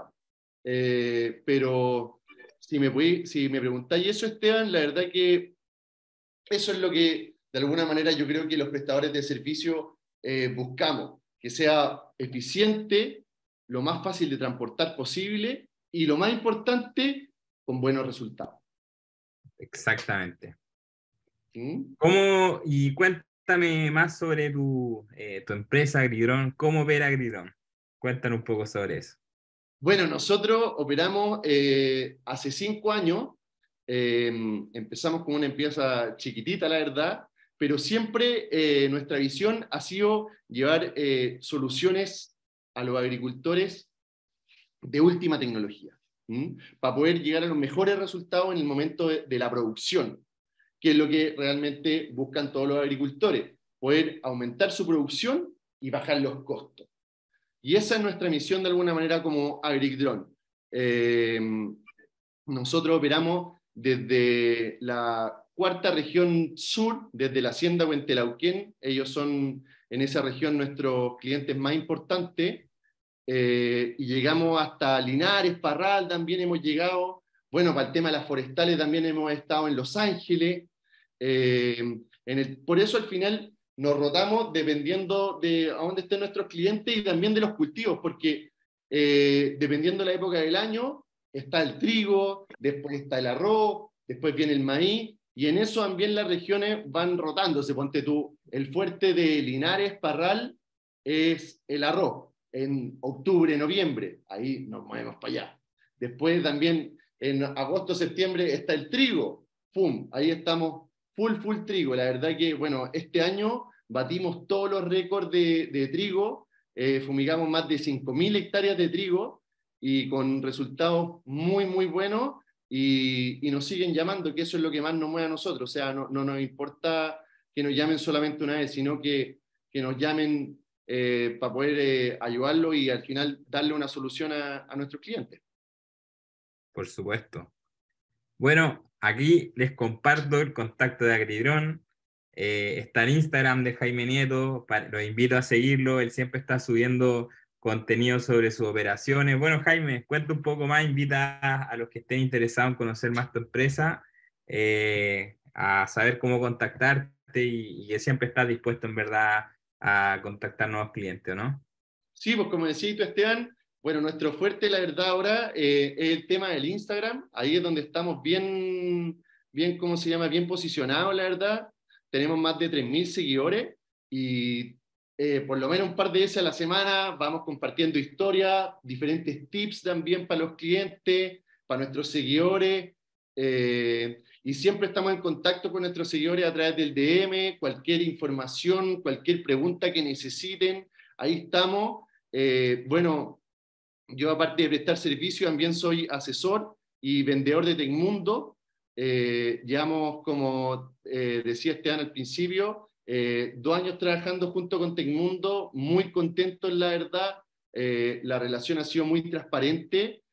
Pero si me preguntáis eso, Esteban, la verdad que eso es lo que de alguna manera yo creo que los prestadores de servicio buscamos, que sea eficiente, lo más fácil de transportar posible y lo más importante, con buenos resultados. Exactamente. ¿Mm? Y cuéntame más sobre tu empresa Agridron, ¿cómo opera Agridron? Cuéntanos un poco sobre eso. Bueno, nosotros operamos hace 5 años, empezamos con una empresa chiquitita, la verdad, pero siempre nuestra visión ha sido llevar soluciones a los agricultores de última tecnología, para poder llegar a los mejores resultados en el momento de la producción, que es lo que realmente buscan todos los agricultores, poder aumentar su producción y bajar los costos. Y esa es nuestra misión de alguna manera como AgriDrone. Nosotros operamos desde la 4ª región sur, desde la hacienda Huentelauquén. Ellos son en esa región nuestros clientes más importantes. Y llegamos hasta Linares, Parral, también hemos llegado. Bueno, para el tema de las forestales también hemos estado en Los Ángeles. Por eso al final nos rotamos dependiendo de a dónde estén nuestros clientes y también de los cultivos, porque dependiendo de la época del año, está el trigo, después está el arroz, después viene el maíz, y en eso también las regiones van rotándose. Ponte tú, el fuerte de Linares, Parral, es el arroz. En octubre, noviembre, ahí nos movemos para allá. Después también en agosto, septiembre está el trigo, ¡pum! Ahí estamos full trigo. La verdad que, bueno, este año batimos todos los récords de trigo, fumigamos más de 5.000 hectáreas de trigo y con resultados muy buenos y nos siguen llamando, que eso es lo que más nos mueve a nosotros. O sea, no nos importa que nos llamen solamente una vez, sino que nos llamen para poder ayudarlo y al final darle una solución a nuestros clientes. Por supuesto. Bueno, aquí les comparto el contacto de Agridron. Está el Instagram de Jaime Nieto, los invito a seguirlo, él siempre está subiendo contenido sobre sus operaciones. Bueno, Jaime, cuenta un poco más, invita a los que estén interesados en conocer más tu empresa, a saber cómo contactarte y que siempre estás dispuesto en verdad a contactar nuevos clientes, ¿no? Sí, pues como decías tú, Esteban, bueno, nuestro fuerte, la verdad, ahora es el tema del Instagram. Ahí es donde estamos bien, ¿cómo se llama? Bien posicionados, la verdad. Tenemos más de 3.000 seguidores y por lo menos un par de veces a la semana vamos compartiendo historias, diferentes tips también para los clientes, para nuestros seguidores. Y siempre estamos en contacto con nuestros seguidores a través del DM, cualquier información, cualquier pregunta que necesiten, ahí estamos. Bueno, yo aparte de prestar servicio, también soy asesor y vendedor de Tecmundo. Llevamos, como decía Esteban al principio, 2 años trabajando junto con Tecmundo, muy contentos, la verdad. La relación ha sido muy transparente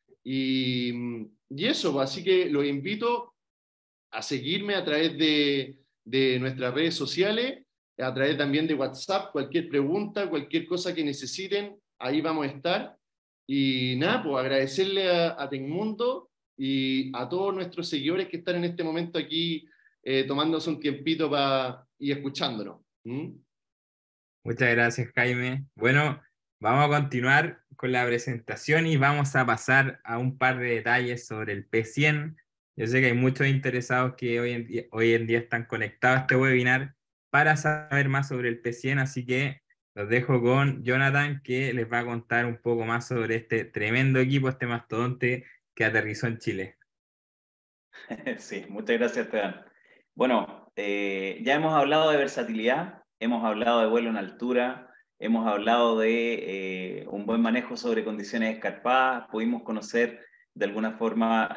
y eso, pues, así que los invito a seguirme a través de nuestras redes sociales, a través también de WhatsApp, cualquier pregunta, cualquier cosa que necesiten, ahí vamos a estar. Y nada, pues agradecerle a Tecmundo y a todos nuestros seguidores que están en este momento aquí tomándose un tiempito y escuchándonos. ¿Mm? Muchas gracias, Jaime. Bueno, vamos a continuar con la presentación y vamos a pasar a un par de detalles sobre el P100. Yo sé que hay muchos interesados que hoy en día están conectados a este webinar para saber más sobre el P100, así que los dejo con Jonathan, que les va a contar un poco más sobre este tremendo equipo, este mastodonte que aterrizó en Chile. Sí, muchas gracias, Esteban. Bueno, ya hemos hablado de versatilidad, hemos hablado de vuelo en altura, hemos hablado de un buen manejo sobre condiciones escarpadas, pudimos conocer de alguna forma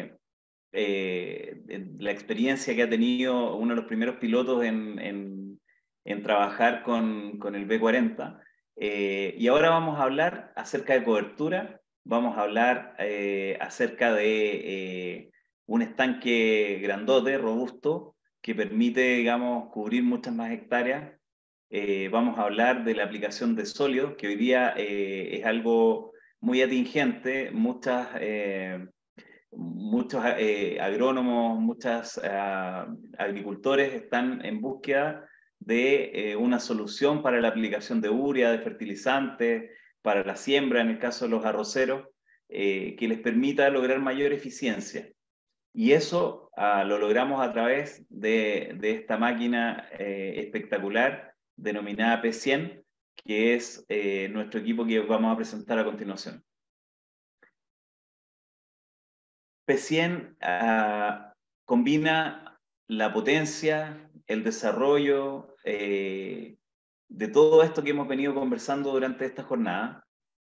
la experiencia que ha tenido uno de los primeros pilotos en trabajar con el B40. Y ahora vamos a hablar acerca de cobertura, vamos a hablar acerca de un estanque grandote, robusto, que permite, digamos, cubrir muchas más hectáreas. Vamos a hablar de la aplicación de sólidos, que hoy día es algo muy atingente. Muchos agrónomos, muchos agricultores están en búsqueda de una solución para la aplicación de urea, de fertilizantes, para la siembra, en el caso de los arroceros, que les permita lograr mayor eficiencia. Y eso lo logramos a través de esta máquina espectacular denominada P100, que es nuestro equipo que vamos a presentar a continuación. P100 combina la potencia, el desarrollo de todo esto que hemos venido conversando durante esta jornada.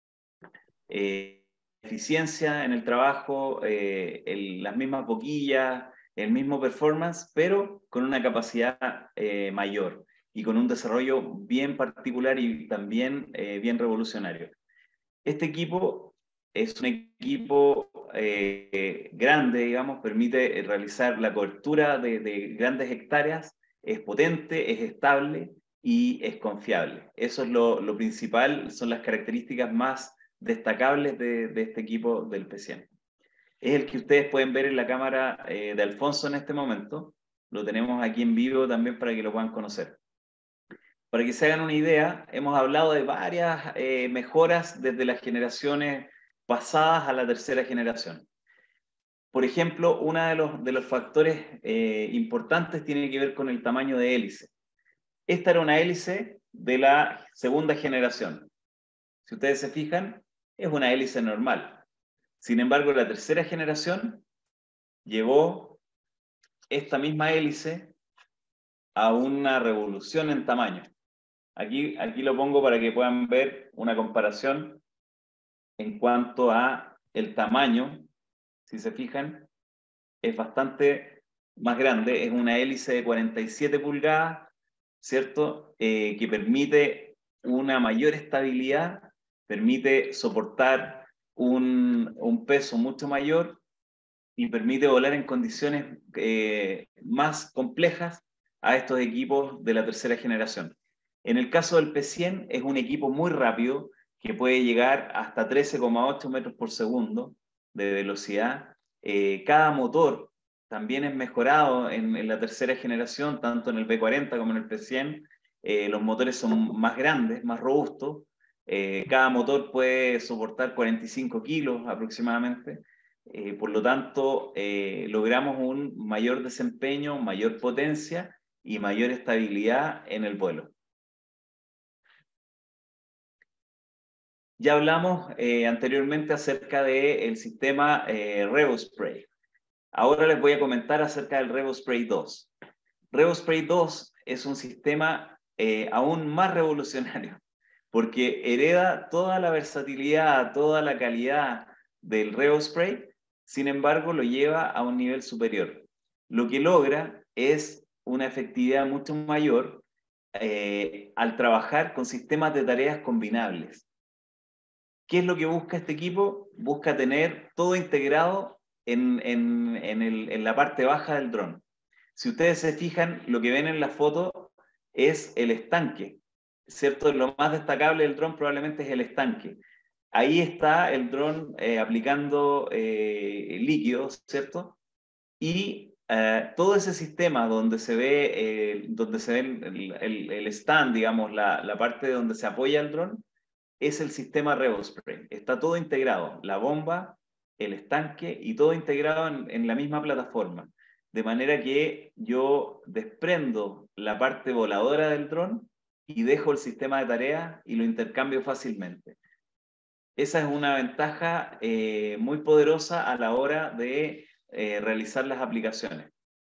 Eficiencia en el trabajo, las mismas boquillas, el mismo performance, pero con una capacidad mayor y con un desarrollo bien particular y también bien revolucionario. Este equipo es un equipo grande, digamos, permite realizar la cobertura de grandes hectáreas, es potente, es estable y es confiable. Eso es lo principal, son las características más destacables de este equipo del P100. Es el que ustedes pueden ver en la cámara de Alfonso en este momento. Lo tenemos aquí en vivo también para que lo puedan conocer. Para que se hagan una idea, hemos hablado de varias mejoras desde las generaciones pasadas a la tercera generación. Por ejemplo, uno de los factores importantes tiene que ver con el tamaño de hélice. Esta era una hélice de la segunda generación. Si ustedes se fijan, es una hélice normal. Sin embargo, la tercera generación llevó esta misma hélice a una revolución en tamaño. Aquí lo pongo para que puedan ver una comparación en cuanto a el tamaño. Si se fijan, es bastante más grande. Es una hélice de 47 pulgadas, ¿cierto? Que permite una mayor estabilidad, permite soportar un peso mucho mayor y permite volar en condiciones más complejas a estos equipos de la tercera generación. En el caso del P100 es un equipo muy rápido que puede llegar hasta 13,8 metros por segundo de velocidad. Cada motor también es mejorado en la tercera generación, tanto en el V40 como en el P100. Los motores son más grandes, más robustos. Cada motor puede soportar 45 kilos aproximadamente. Por lo tanto, logramos un mayor desempeño, mayor potencia y mayor estabilidad en el vuelo. Ya hablamos anteriormente acerca del sistema RevoSpray. Ahora les voy a comentar acerca del RevoSpray 2. RevoSpray 2 es un sistema aún más revolucionario, porque hereda toda la versatilidad, toda la calidad del RevoSpray, sin embargo lo lleva a un nivel superior. Lo que logra es una efectividad mucho mayor al trabajar con sistemas de tareas combinables. ¿Qué es lo que busca este equipo? Busca tener todo integrado en la parte baja del dron. Si ustedes se fijan, lo que ven en la foto es el estanque, ¿cierto? Lo más destacable del dron probablemente es el estanque. Ahí está el dron aplicando líquidos, ¿cierto? Y todo ese sistema donde se ve el stand, digamos, la parte donde se apoya el dron, es el sistema RevoSpray. Está todo integrado, la bomba, el estanque y todo integrado en la misma plataforma. De manera que yo desprendo la parte voladora del dron y dejo el sistema de tareas y lo intercambio fácilmente. Esa es una ventaja muy poderosa a la hora de realizar las aplicaciones.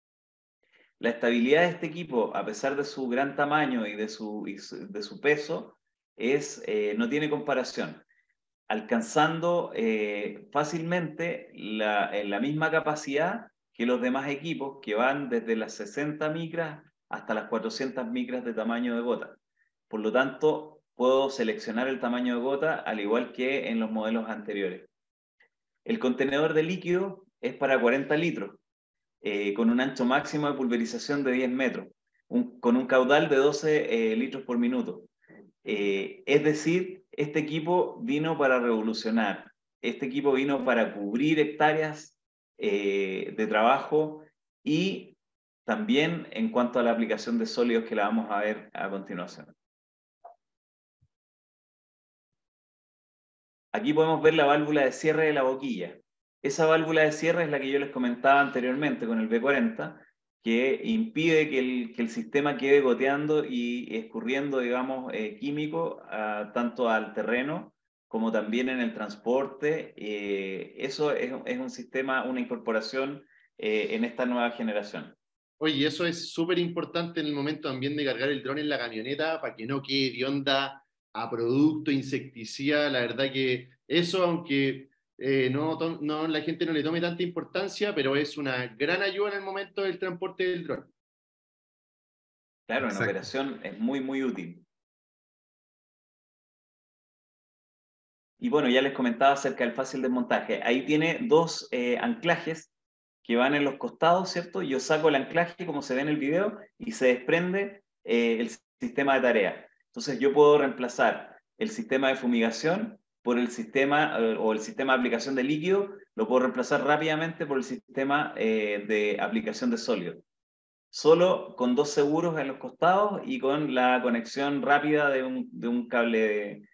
La estabilidad de este equipo, a pesar de su gran tamaño y de su peso, no tiene comparación, alcanzando fácilmente la misma capacidad que los demás equipos, que van desde las 60 micras hasta las 400 micras de tamaño de gota. Por lo tanto, puedo seleccionar el tamaño de gota al igual que en los modelos anteriores. El contenedor de líquido es para 40 litros, con un ancho máximo de pulverización de 10 metros, con un caudal de 12 litros por minuto. Es decir, este equipo vino para revolucionar, este equipo vino para cubrir hectáreas de trabajo y también en cuanto a la aplicación de sólidos que la vamos a ver a continuación. Aquí podemos ver la válvula de cierre de la boquilla. Esa válvula de cierre es la que yo les comentaba anteriormente con el V40, que impide que el sistema quede goteando y escurriendo, digamos, químico, tanto al terreno como también en el transporte. Eso es un sistema, una incorporación en esta nueva generación. Oye, eso es súper importante en el momento también de cargar el dron en la camioneta para que no quede de onda a producto, insecticida. La verdad que eso, aunque la gente no le tome tanta importancia, pero es una gran ayuda en el momento del transporte del dron. Claro, Exacto. en operación es muy, muy útil. Y bueno, ya les comentaba acerca del fácil desmontaje. Ahí tiene dos anclajes que van en los costados, ¿cierto? Yo saco el anclaje, como se ve en el video, y se desprende el sistema de tarea. Entonces yo puedo reemplazar el sistema de fumigación por el sistema, o el sistema de aplicación de líquido, lo puedo reemplazar rápidamente por el sistema de aplicación de sólido. Solo con dos seguros en los costados y con la conexión rápida de un cable.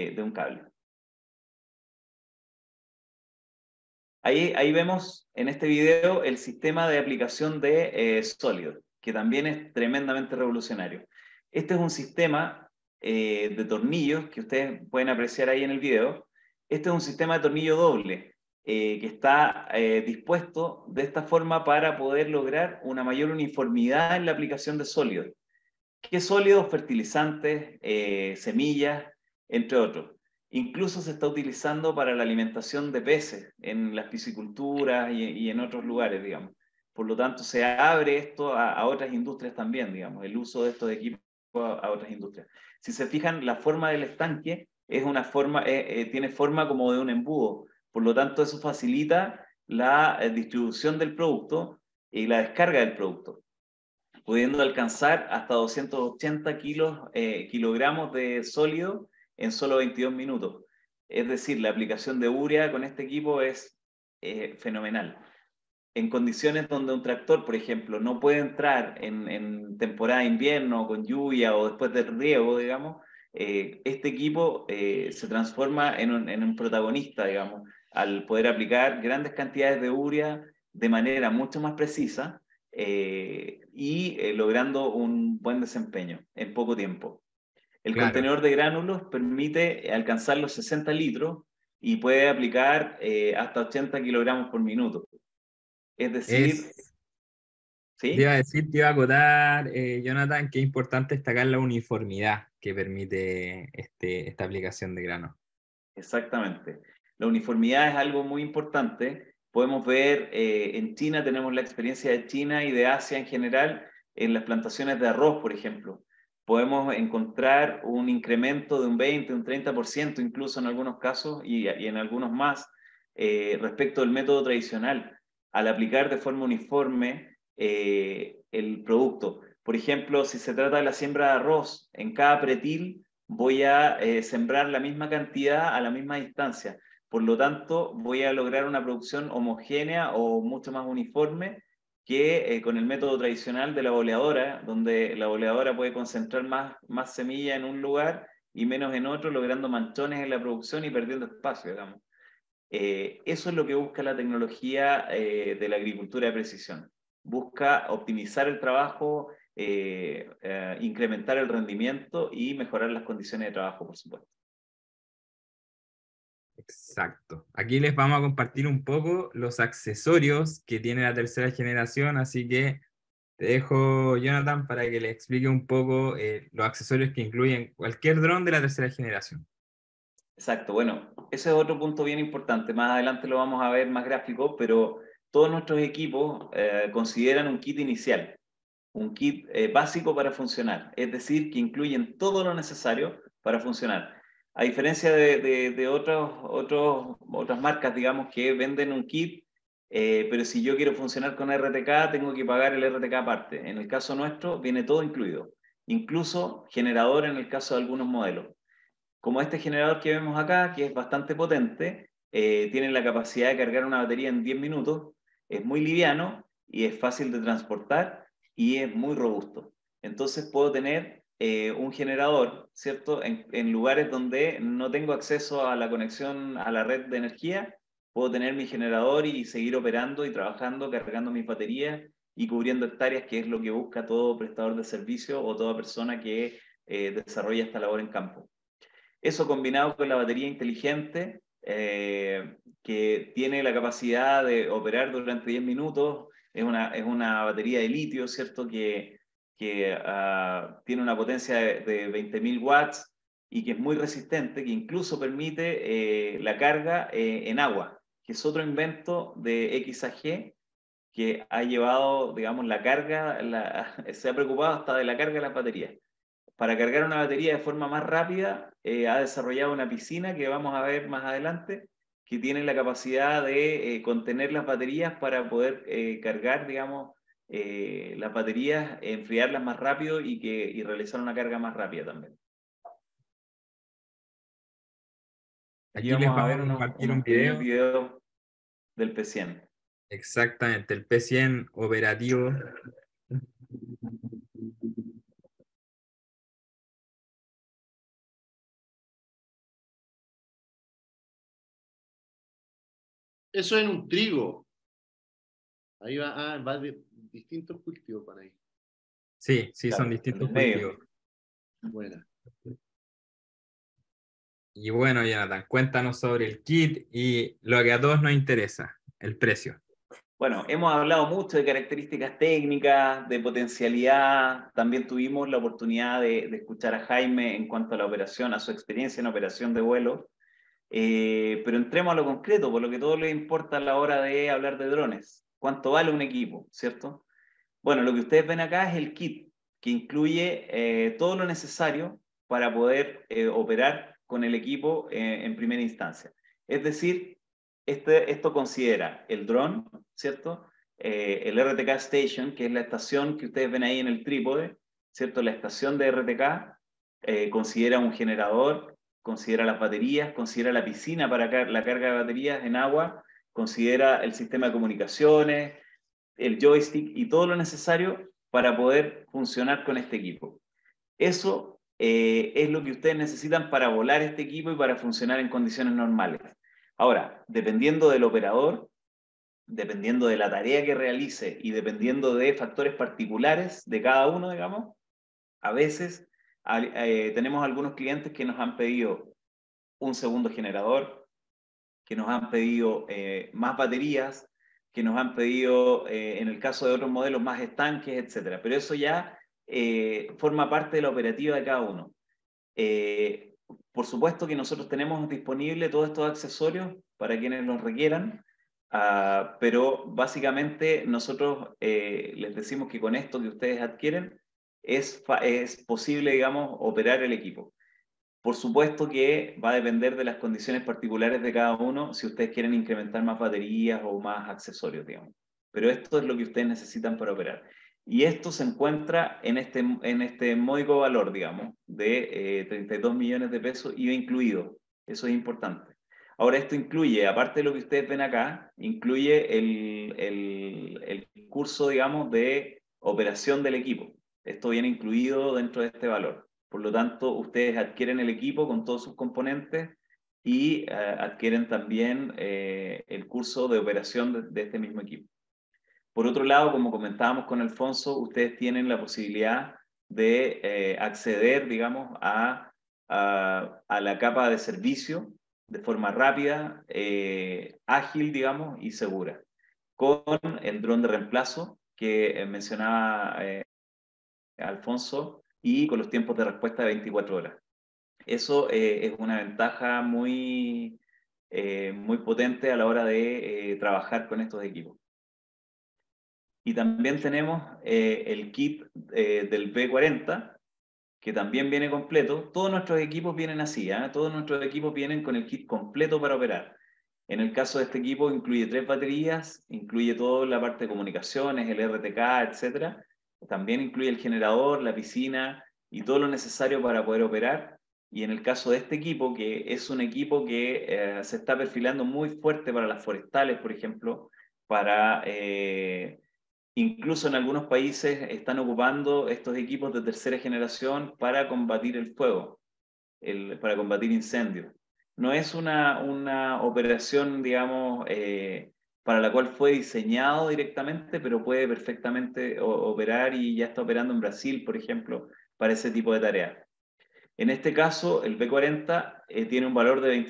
Ahí vemos en este video el sistema de aplicación de sólido, que también es tremendamente revolucionario. Este es un sistema de tornillos que ustedes pueden apreciar ahí en el video. Este es un sistema de tornillo doble que está dispuesto de esta forma para poder lograr una mayor uniformidad en la aplicación de sólidos. ¿Qué sólidos? Fertilizantes, semillas, entre otros. Incluso se está utilizando para la alimentación de peces en las pisciculturas y en otros lugares, digamos. Por lo tanto, se abre esto a otras industrias también, digamos, el uso de estos equipos a otras industrias. Si se fijan, la forma del estanque es una forma, tiene forma como de un embudo. Por lo tanto, eso facilita la distribución del producto y la descarga del producto, pudiendo alcanzar hasta 280 kilogramos de sólido en solo 22 minutos. Es decir, la aplicación de urea con este equipo es fenomenal. En condiciones donde un tractor, por ejemplo, no puede entrar en temporada de invierno, con lluvia o después del riego, digamos, este equipo se transforma en un protagonista, digamos, al poder aplicar grandes cantidades de urea de manera mucho más precisa y logrando un buen desempeño en poco tiempo. El Claro. contenedor de gránulos permite alcanzar los 60 litros y puede aplicar hasta 80 kilogramos por minuto. Es decir, Te ¿sí? iba a decir, te iba a acotar, Jonathan, que es importante destacar la uniformidad que permite esta aplicación de grano. Exactamente. La uniformidad es algo muy importante. Podemos ver, en China tenemos la experiencia de China y de Asia en general, en las plantaciones de arroz, por ejemplo. Podemos encontrar un incremento de un 20, un 30%, incluso en algunos casos y en algunos más, respecto del método tradicional, al aplicar de forma uniforme el producto. Por ejemplo, si se trata de la siembra de arroz, en cada pretil voy a sembrar la misma cantidad a la misma distancia. Por lo tanto, voy a lograr una producción homogénea o mucho más uniforme que con el método tradicional de la boleadora, donde la boleadora puede concentrar más semilla en un lugar y menos en otro, logrando manchones en la producción y perdiendo espacio, digamos. Eso es lo que busca la tecnología de la agricultura de precisión. Busca optimizar el trabajo, incrementar el rendimiento y mejorar las condiciones de trabajo, por supuesto. Exacto. Aquí les vamos a compartir un poco los accesorios que tiene la tercera generación, así que te dejo, Jonathan, para que le explique un poco los accesorios que incluyen cualquier dron de la tercera generación. Exacto, bueno, ese es otro punto bien importante. Más adelante lo vamos a ver más gráfico, pero todos nuestros equipos consideran un kit inicial, un kit básico para funcionar, es decir, que incluyen todo lo necesario para funcionar. A diferencia de otras marcas, digamos, que venden un kit, pero si yo quiero funcionar con RTK, tengo que pagar el RTK aparte. En el caso nuestro, viene todo incluido, incluso generador en el caso de algunos modelos. Como este generador que vemos acá, que es bastante potente, tiene la capacidad de cargar una batería en 10 minutos, es muy liviano y es fácil de transportar y es muy robusto. Entonces puedo tener un generador, ¿cierto? En lugares donde no tengo acceso a la conexión a la red de energía, puedo tener mi generador y seguir operando y trabajando, cargando mis baterías y cubriendo hectáreas, que es lo que busca todo prestador de servicio o toda persona que desarrolla esta labor en campo. Eso combinado con la batería inteligente, que tiene la capacidad de operar durante 10 minutos, es una batería de litio, ¿cierto? Que tiene una potencia de 20.000 watts y que es muy resistente, que incluso permite la carga en agua, que es otro invento de XAG, que ha llevado, digamos, la carga, se ha preocupado hasta de la carga de las baterías. Para cargar una batería de forma más rápida, ha desarrollado una piscina que vamos a ver más adelante, que tiene la capacidad de contener las baterías para poder cargar, digamos, las baterías, enfriarlas más rápido y realizar una carga más rápida también. Aquí Aquí les vamos a vamos ver a compartir un unos pequeños video. videos del P100. Exactamente, el P100 operativo. Eso en un trigo. Ahí va de distintos cultivos para ahí. Sí, sí, son Claro, distintos en el medio. cultivos. Buena. Y bueno, Jonathan, cuéntanos sobre el kit y lo que a todos nos interesa, el precio. Bueno, hemos hablado mucho de características técnicas, de potencialidad. También tuvimos la oportunidad de escuchar a Jaime en cuanto a la operación, a su experiencia en operación de vuelo. Pero entremos a lo concreto, por lo que todo les importa a la hora de hablar de drones. ¿Cuánto vale un equipo, cierto? Bueno, lo que ustedes ven acá es el kit, que incluye todo lo necesario para poder operar con el equipo en primera instancia. Es decir, esto considera el dron, ¿cierto? El RTK Station, que es la estación que ustedes ven ahí en el trípode, ¿cierto? La estación de RTK considera un generador, considera las baterías, considera la piscina para la carga de baterías en agua, considera el sistema de comunicaciones, el joystick y todo lo necesario para poder funcionar con este equipo. Eso es lo que ustedes necesitan para volar este equipo y para funcionar en condiciones normales. Ahora, dependiendo del operador, dependiendo de la tarea que realice y dependiendo de factores particulares de cada uno, digamos, a veces tenemos algunos clientes que nos han pedido un segundo generador, que nos han pedido más baterías, que nos han pedido, en el caso de otros modelos, más estanques, etc. Pero eso ya forma parte de la operativa de cada uno. Por supuesto que nosotros tenemos disponible todos estos accesorios para quienes los requieran, pero básicamente nosotros les decimos que con esto que ustedes adquieren es posible, digamos, operar el equipo. Por supuesto que va a depender de las condiciones particulares de cada uno, si ustedes quieren incrementar más baterías o más accesorios, digamos. Pero esto es lo que ustedes necesitan para operar. Y esto se encuentra en este módico valor, digamos, de 32 millones de pesos, IVA incluido. Eso es importante. Ahora, esto incluye, aparte de lo que ustedes ven acá, incluye el curso, digamos, de operación del equipo. Esto viene incluido dentro de este valor. Por lo tanto, ustedes adquieren el equipo con todos sus componentes y adquieren también el curso de operación de este mismo equipo. Por otro lado, como comentábamos con Alfonso, ustedes tienen la posibilidad de acceder, digamos, a la capa de servicio de forma rápida, ágil, digamos, y segura, con el dron de reemplazo que mencionaba Alfonso, y con los tiempos de respuesta de 24 horas. Eso es una ventaja muy potente a la hora de trabajar con estos equipos. Y también tenemos el kit del V40, que también viene completo. Todos nuestros equipos vienen así, todos nuestros equipos vienen con el kit completo para operar. En el caso de este equipo incluye 3 baterías, incluye toda la parte de comunicaciones, el RTK, etc. También incluye el generador, la piscina y todo lo necesario para poder operar. Y en el caso de este equipo, que es un equipo que se está perfilando muy fuerte para las forestales, por ejemplo, para... incluso en algunos países están ocupando estos equipos de tercera generación para combatir el fuego, para combatir incendios. No es una operación, digamos, para la cual fue diseñado directamente, pero puede perfectamente operar y ya está operando en Brasil, por ejemplo, para ese tipo de tareas. En este caso, el V40 tiene un valor de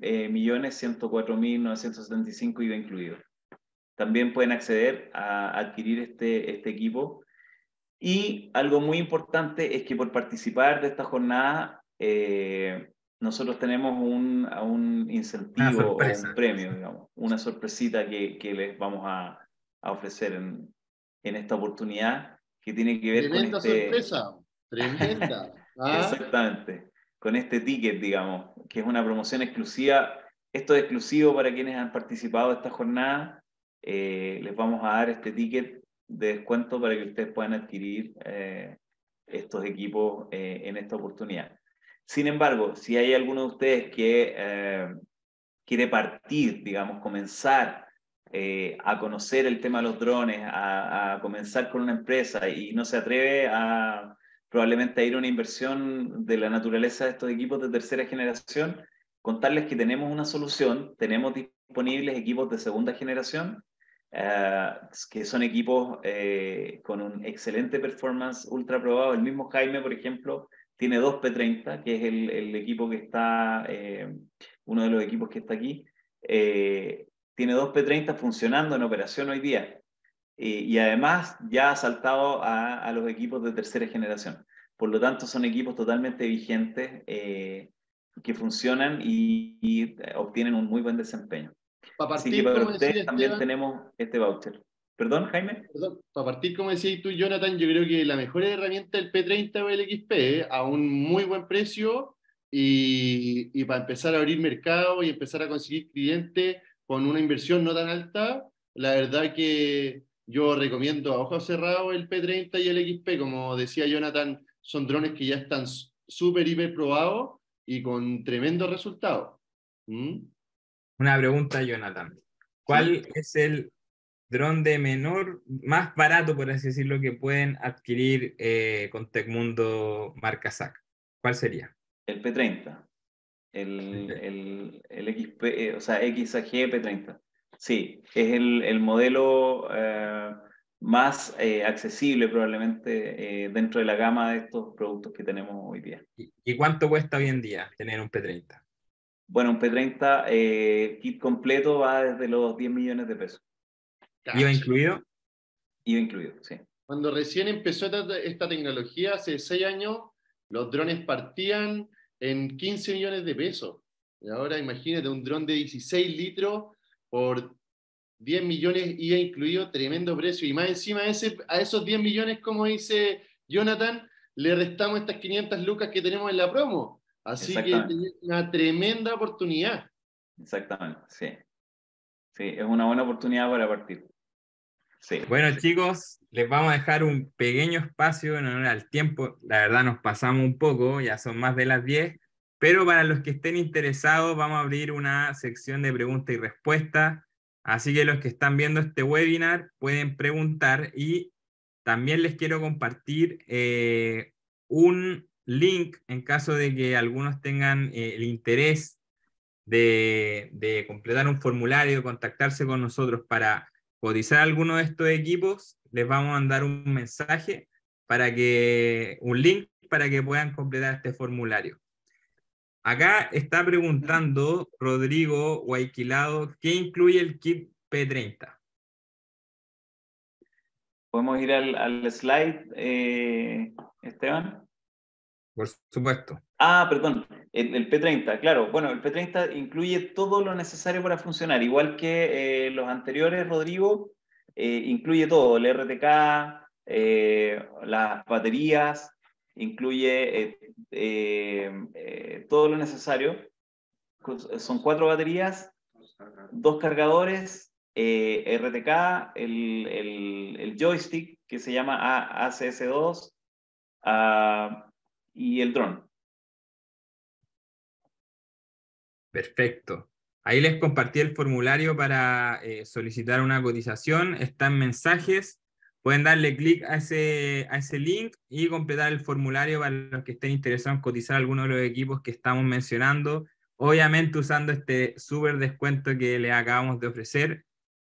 23.104.975 IVA incluido. También pueden acceder a adquirir este equipo. Y algo muy importante es que por participar de esta jornada, nosotros tenemos un incentivo o un premio, digamos, una sorpresita que les vamos a ofrecer en esta oportunidad, que tiene que ver Tremenda con este... sorpresa, tremenda. Exactamente, con este ticket, digamos, que es una promoción exclusiva. Esto es exclusivo para quienes han participado de esta jornada. Les vamos a dar este ticket de descuento para que ustedes puedan adquirir estos equipos en esta oportunidad. Sin embargo, si hay alguno de ustedes que quiere partir, digamos, comenzar a conocer el tema de los drones, a comenzar con una empresa y no se atreve probablemente a ir a una inversión de la naturaleza de estos equipos de tercera generación, contarles que tenemos una solución, tenemos disponibles equipos de segunda generación, que son equipos con un excelente performance, ultra probado. El mismo Jaime, por ejemplo, tiene 2 P30, que es el equipo que está, uno de los equipos que está aquí, tiene 2 P30 funcionando en operación hoy día. Y además ya ha saltado a los equipos de tercera generación. Por lo tanto, son equipos totalmente vigentes que funcionan y obtienen un muy buen desempeño. Así que para ustedes también tenemos este voucher. ¿Perdón, Jaime? Perdón, para partir, como decías tú, Jonathan, yo creo que la mejor herramienta es el P30 o el XP, a un muy buen precio y para empezar a abrir mercado y empezar a conseguir clientes con una inversión no tan alta, la verdad que yo recomiendo a ojos cerrados el P30 y el XP. Como decía Jonathan, son drones que ya están súper hiper probados y con tremendos resultados. ¿Mm? Una pregunta, Jonathan. ¿Cuál es el dron de más barato, por así decirlo, que pueden adquirir con Tecmundo marca SAC? ¿Cuál sería? El P30. El XP, o sea, XAG P30. Sí, es el modelo más accesible probablemente dentro de la gama de estos productos que tenemos hoy día. ¿Y cuánto cuesta hoy en día tener un P30? Bueno, un P30 kit completo va desde los 10 millones de pesos. ¿IVA incluido? IVA incluido, sí. Cuando recién empezó esta tecnología, hace 6 años, los drones partían en 15 millones de pesos. Y ahora imagínate un dron de 16 litros por 10 millones IVA incluido, tremendo precio. Y más encima a esos 10 millones, como dice Jonathan, le restamos estas 500 lucas que tenemos en la promo. Así que es una tremenda oportunidad. Exactamente, sí. Sí, es una buena oportunidad para partir. Sí. Bueno, chicos, les vamos a dejar un pequeño espacio en honor al tiempo. La verdad nos pasamos un poco, ya son más de las 10, pero para los que estén interesados vamos a abrir una sección de preguntas y respuestas. Así que los que están viendo este webinar pueden preguntar y también les quiero compartir un link en caso de que algunos tengan el interés de completar un formulario, contactarse con nosotros para cotizar alguno de estos equipos. Les vamos a mandar un mensaje un link para que puedan completar este formulario. Acá está preguntando Rodrigo Guayquilado, ¿qué incluye el kit P30? ¿Podemos ir al slide, Esteban? Por supuesto. Perdón, el P30, claro. Bueno, el P30 incluye todo lo necesario para funcionar. Igual que los anteriores, Rodrigo, incluye todo, el RTK, las baterías, incluye todo lo necesario. Son 4 baterías, 2 cargadores, RTK, el joystick que se llama ACS2 y el dron. Perfecto. Ahí les compartí el formulario para solicitar una cotización. Está en mensajes. Pueden darle clic a ese link y completar el formulario para los que estén interesados en cotizar alguno de los equipos que estamos mencionando. Obviamente usando este súper descuento que le acabamos de ofrecer.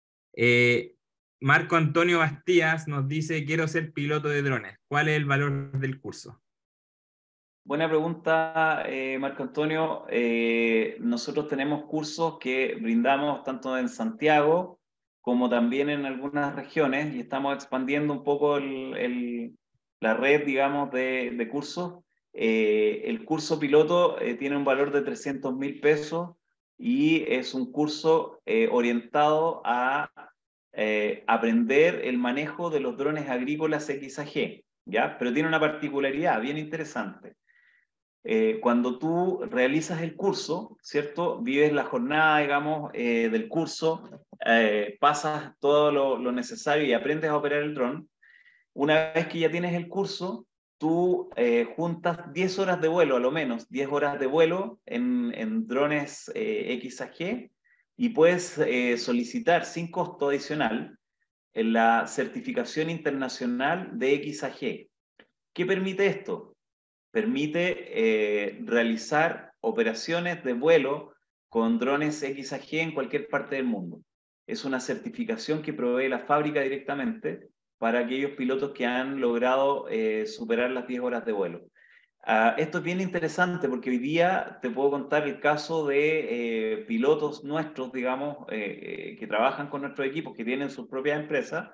Marco Antonio Bastías nos dice, quiero ser piloto de drones. ¿Cuál es el valor del curso? Buena pregunta, Marco Antonio. Nosotros tenemos cursos que brindamos tanto en Santiago como también en algunas regiones y estamos expandiendo un poco la red, digamos, de cursos. El curso piloto tiene un valor de 300.000 pesos y es un curso orientado a aprender el manejo de los drones agrícolas XAG, ¿ya? Pero tiene una particularidad bien interesante. Cuando tú realizas el curso, ¿cierto? Vives la jornada, digamos, del curso, pasas todo lo necesario y aprendes a operar el dron. Una vez que ya tienes el curso, tú juntas 10 horas de vuelo, a lo menos 10 horas de vuelo en drones XAG y puedes solicitar sin costo adicional en la certificación internacional de XAG. ¿Qué permite esto? Permite realizar operaciones de vuelo con drones XAG en cualquier parte del mundo. Es una certificación que provee la fábrica directamente para aquellos pilotos que han logrado superar las 10 horas de vuelo. Esto es bien interesante porque hoy día te puedo contar el caso de pilotos nuestros, digamos, que trabajan con nuestros equipos, que tienen sus propias empresas,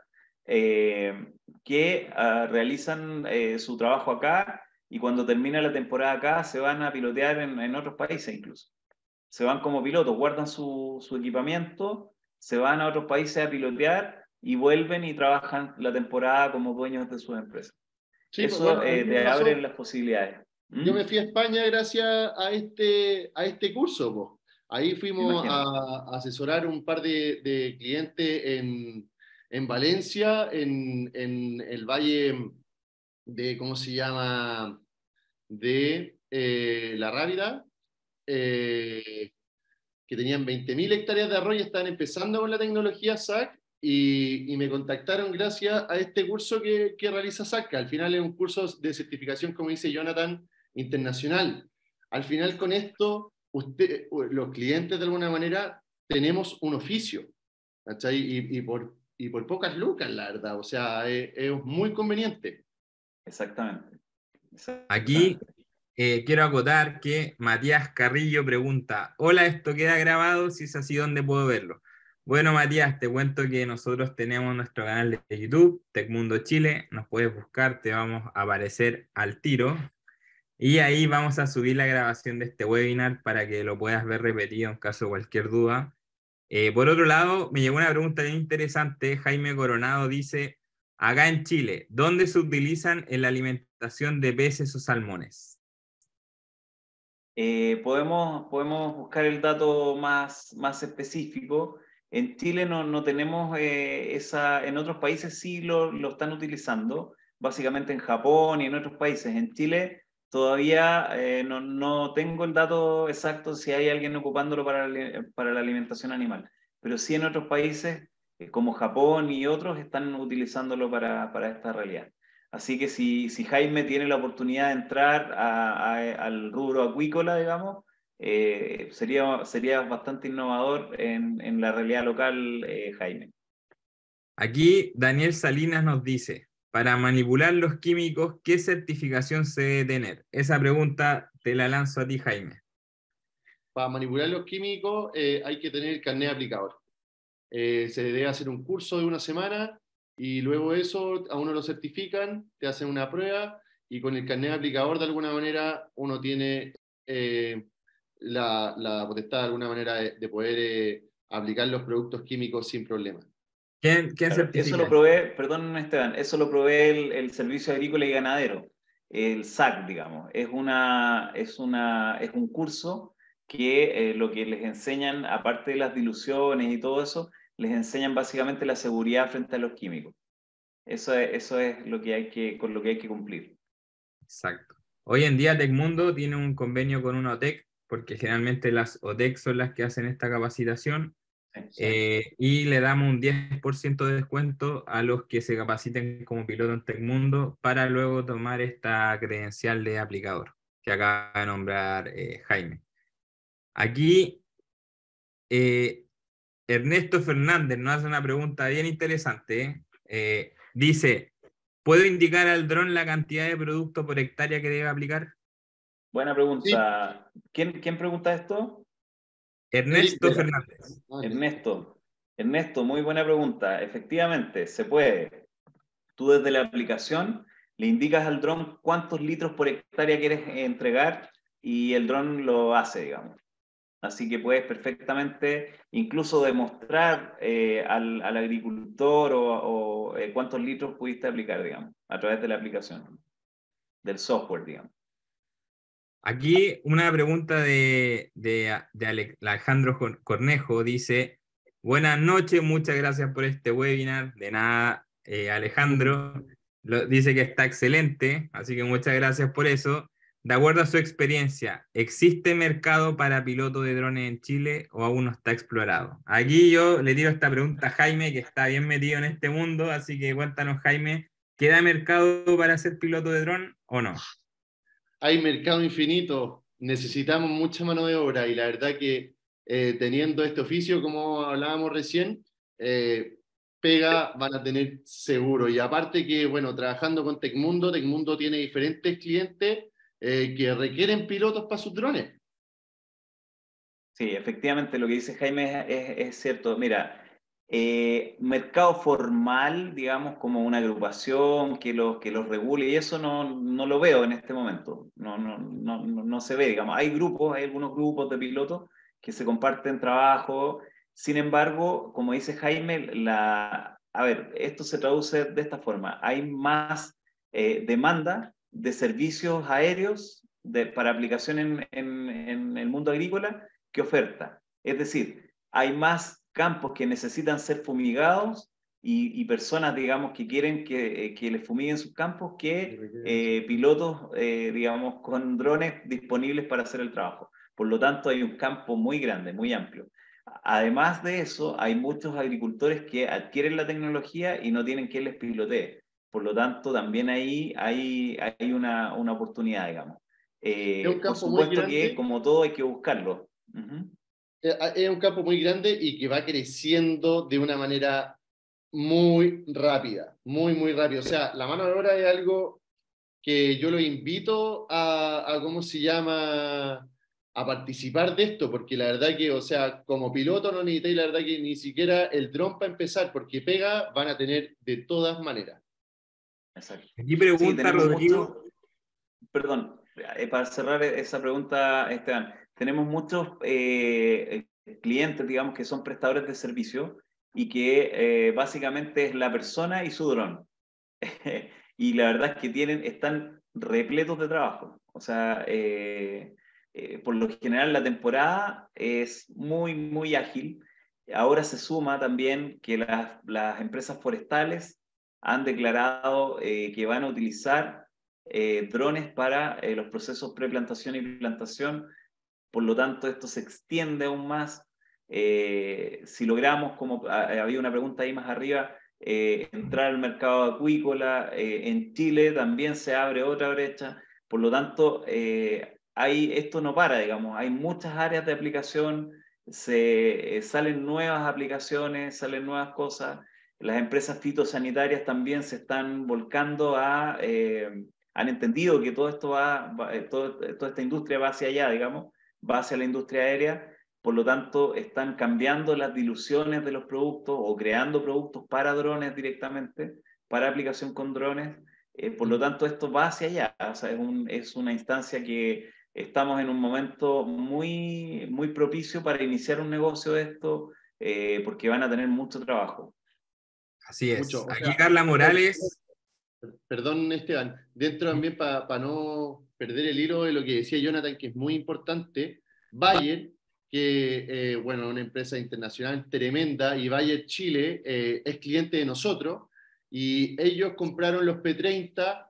que realizan su trabajo acá y cuando termina la temporada acá se van a pilotear en otros países incluso. Se van como pilotos, guardan su equipamiento, se van a otros países a pilotear y vuelven y trabajan la temporada como dueños de sus empresas. Sí, Eso pues, bueno, te abre las posibilidades. yo me fui a España gracias a este curso, po. Ahí fuimos a asesorar un par de clientes en Valencia, en el valle de, ¿cómo se llama? De La Rábida, que tenían 20.000 hectáreas de arroz y estaban empezando con la tecnología SAC y me contactaron gracias a este curso que realiza SAC, que al final es un curso de certificación, como dice Jonathan, internacional. Al final con esto, los clientes de alguna manera tenemos un oficio, ¿cachai? Y por pocas lucas, la verdad, o sea, es muy conveniente. Exactamente. Aquí quiero acotar que Matías Carrillo pregunta, hola, ¿esto queda grabado? Si es así, ¿dónde puedo verlo? Bueno, Matías, te cuento que nosotros tenemos nuestro canal de YouTube, Tecmundo Chile, nos puedes buscar, te vamos a aparecer al tiro, y ahí vamos a subir la grabación de este webinar para que lo puedas ver repetido en caso de cualquier duda. Por otro lado, me llegó una pregunta bien interesante. Jaime Coronado dice, acá en Chile, ¿dónde se utilizan en la alimentación de peces o salmones? Podemos buscar el dato más específico. En Chile no tenemos esa, en otros países sí lo están utilizando, básicamente en Japón y en otros países. En Chile todavía no tengo el dato exacto si hay alguien ocupándolo para la alimentación animal, pero sí en otros países como Japón y otros están utilizándolo para esta realidad. Así que si Jaime tiene la oportunidad de entrar al rubro acuícola, digamos, sería bastante innovador en la realidad local, Jaime. Aquí Daniel Salinas nos dice, para manipular los químicos, ¿qué certificación se debe tener? Esa pregunta te la lanzo a ti, Jaime. Para manipular los químicos hay que tener el carnet de aplicador. Se debe hacer un curso de una semana y luego eso a uno lo certifican, te hacen una prueba y con el carnet de aplicador de alguna manera uno tiene la potestad de alguna manera de poder aplicar los productos químicos sin problema. ¿Quién Claro, certifica? eso lo provee, perdón Esteban, eso lo provee el Servicio Agrícola y Ganadero, el SAC, digamos. Es un curso que lo que les enseñan, aparte de las diluciones y todo eso, les enseñan básicamente la seguridad frente a los químicos. Eso es con lo que hay que cumplir. Exacto. Hoy en día Tecmundo tiene un convenio con una OTEC, porque generalmente las OTEC son las que hacen esta capacitación, y le damos un 10% de descuento a los que se capaciten como piloto en Tecmundo para luego tomar esta credencial de aplicador que acaba de nombrar Jaime. Aquí Ernesto Fernández nos hace una pregunta bien interesante. Dice, ¿puedo indicar al dron la cantidad de producto por hectárea que debe aplicar? Buena pregunta. Sí. ¿Quién pregunta esto? Ernesto Fernández. Ernesto, muy buena pregunta. Efectivamente, se puede. Tú desde la aplicación le indicas al dron cuántos litros por hectárea quieres entregar y el dron lo hace, digamos. Así que puedes perfectamente incluso demostrar al agricultor o cuántos litros pudiste aplicar, digamos, a través de la aplicación, del software, digamos. Aquí una pregunta de Alejandro Cornejo dice, buenas noches, muchas gracias por este webinar. De nada, Alejandro. Dice que está excelente, así que muchas gracias por eso. De acuerdo a su experiencia, ¿existe mercado para piloto de drones en Chile o aún no está explorado? Aquí yo le tiro esta pregunta a Jaime, que está bien metido en este mundo, así que cuéntanos, Jaime, ¿queda mercado para ser piloto de dron o no? Hay mercado infinito, necesitamos mucha mano de obra y la verdad que teniendo este oficio, como hablábamos recién, pega van a tener seguro. Y aparte que, bueno, trabajando con Tecmundo, Tecmundo tiene diferentes clientes que requieren pilotos para sus drones. Sí, efectivamente lo que dice Jaime es cierto. Mira, mercado formal, digamos, como una agrupación que los regule, y eso no lo veo en este momento. No se ve, digamos. Hay algunos grupos de pilotos que se comparten trabajo. Sin embargo, como dice Jaime, a ver, esto se traduce de esta forma. Hay más demanda de servicios aéreos para aplicación en el mundo agrícola que oferta. Es decir, hay más campos que necesitan ser fumigados y personas, digamos, que quieren que les fumiguen sus campos que pilotos, digamos, con drones disponibles para hacer el trabajo. Por lo tanto, hay un campo muy grande, muy amplio. Además de eso, hay muchos agricultores que adquieren la tecnología y no tienen quien les pilotee. Por lo tanto, también ahí hay una oportunidad, digamos. Es un Por campo muy supuesto que, grande. como todo, hay que buscarlo. Uh-huh. Es un campo muy grande y que va creciendo de una manera muy rápida, muy, muy rápida. O sea, la mano de obra es algo que yo lo invito a ¿cómo se llama? A participar de esto, porque la verdad que, o sea, como piloto no necesitáis, la verdad que ni siquiera el dron para empezar, porque pega van a tener de todas maneras. Exacto. Aquí Sí, pregunta tenemos Rodrigo. perdón, para cerrar esa pregunta, Esteban, tenemos muchos clientes, digamos, que son prestadores de servicio y que básicamente es la persona y su dron. Y la verdad es que están repletos de trabajo. O sea, por lo general la temporada es muy, muy ágil. Ahora se suma también que las empresas forestales han declarado que van a utilizar drones para los procesos preplantación y plantación. Por lo tanto, esto se extiende aún más. Si logramos, como había una pregunta ahí más arriba, entrar al mercado acuícola, en Chile también se abre otra brecha. Por lo tanto, esto no para, digamos, hay muchas áreas de aplicación, salen nuevas aplicaciones, salen nuevas cosas. Las empresas fitosanitarias también se están volcando han entendido que todo esto toda esta industria va hacia allá, digamos, va hacia la industria aérea. Por lo tanto, están cambiando las diluciones de los productos o creando productos para drones directamente, para aplicación con drones. Por lo tanto, esto va hacia allá. O sea, es una instancia que estamos en un momento muy, muy propicio para iniciar un negocio de esto, porque van a tener mucho trabajo. Así es. Mucho. O Aquí sea, Carla Morales. perdón, Esteban, dentro también para no perder el hilo de lo que decía Jonathan, que es muy importante, Bayer, que bueno, una empresa internacional tremenda, y Bayer Chile es cliente de nosotros, y ellos compraron los P30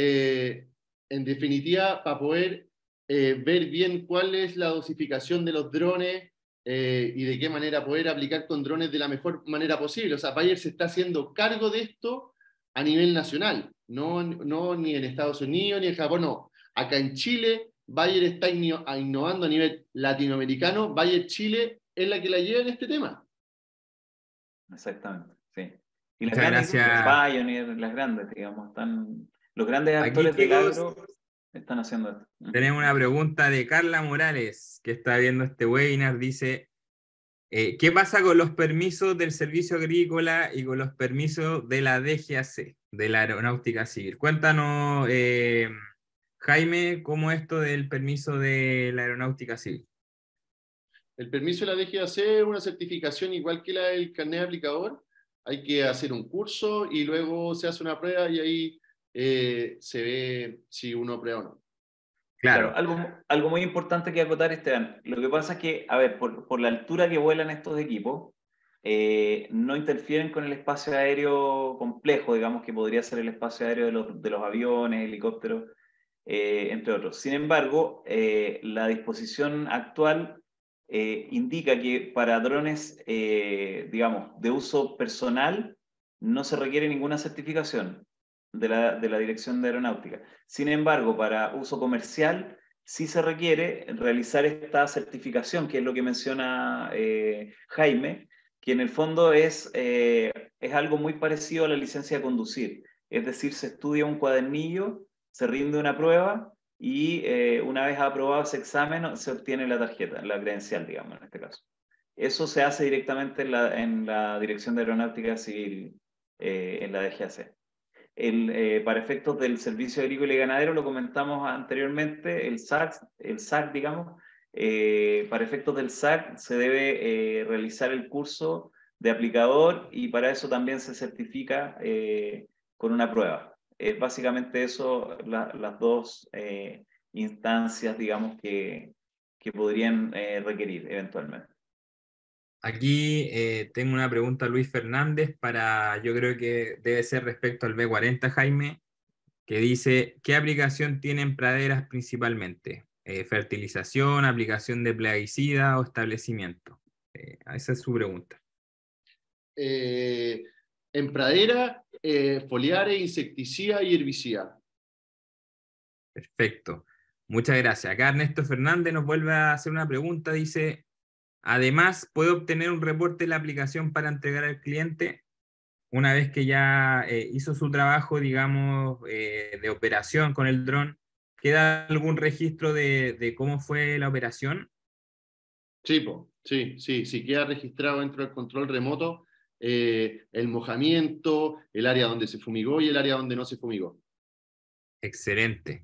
en definitiva para poder ver bien cuál es la dosificación de los drones y de qué manera poder aplicar con drones de la mejor manera posible. O sea, Bayer se está haciendo cargo de esto a nivel nacional, no ni en Estados Unidos ni en Japón, no. Acá en Chile, Bayer está innovando a nivel latinoamericano. Bayer Chile es la que la lleva en este tema. Exactamente, sí. Y las Muchas grandes industrias, gracias. Pioneer, las grandes, digamos, los grandes Aquí, actores del chicos, agro están haciendo esto. tenemos una pregunta de Carla Morales, que está viendo este webinar. Dice, ¿qué pasa con los permisos del servicio agrícola y con los permisos de la DGAC, de la Aeronáutica Civil? Cuéntanos, Jaime, ¿cómo es esto del permiso de la Aeronáutica Civil? El permiso de la DGAC es una certificación igual que la del carnet de aplicador. Hay que hacer un curso y luego se hace una prueba y ahí se ve si uno aprueba o no. Claro, Claro. algo muy importante que acotar, Esteban. Lo que pasa es que, a ver, por la altura que vuelan estos equipos, no interfieren con el espacio aéreo complejo, digamos, que podría ser el espacio aéreo de los aviones, helicópteros, entre otros. Sin embargo, la disposición actual indica que para drones, digamos, de uso personal, no se requiere ninguna certificación de la Dirección de Aeronáutica. Sin embargo, para uso comercial, sí se requiere realizar esta certificación, que es lo que menciona Jaime, que en el fondo es algo muy parecido a la licencia de conducir. Es decir, se estudia un cuadernillo, se rinde una prueba y una vez aprobado ese examen se obtiene la tarjeta, la credencial, digamos, en este caso. Eso se hace directamente en la Dirección de Aeronáutica Civil, en la DGAC. Para efectos del servicio agrícola y ganadero, lo comentamos anteriormente, el SAC, digamos, para efectos del SAC se debe realizar el curso de aplicador y para eso también se certifica con una prueba. Básicamente eso, las dos instancias, digamos, que podrían requerir eventualmente. Aquí tengo una pregunta, Luis Fernández, yo creo que debe ser respecto al B40, Jaime, que dice, ¿qué aplicación tienen praderas principalmente? fertilización, aplicación de plaguicida o establecimiento. Esa es su pregunta. En pradera, foliares, insecticida y herbicida. Perfecto. Muchas gracias. Acá Ernesto Fernández nos vuelve a hacer una pregunta. Dice, además, ¿puede obtener un reporte de la aplicación para entregar al cliente una vez que ya hizo su trabajo, digamos, de operación con el dron? ¿Queda algún registro de cómo fue la operación? Sí, sí, queda registrado dentro del control remoto el mojamiento, el área donde se fumigó y el área donde no se fumigó. Excelente.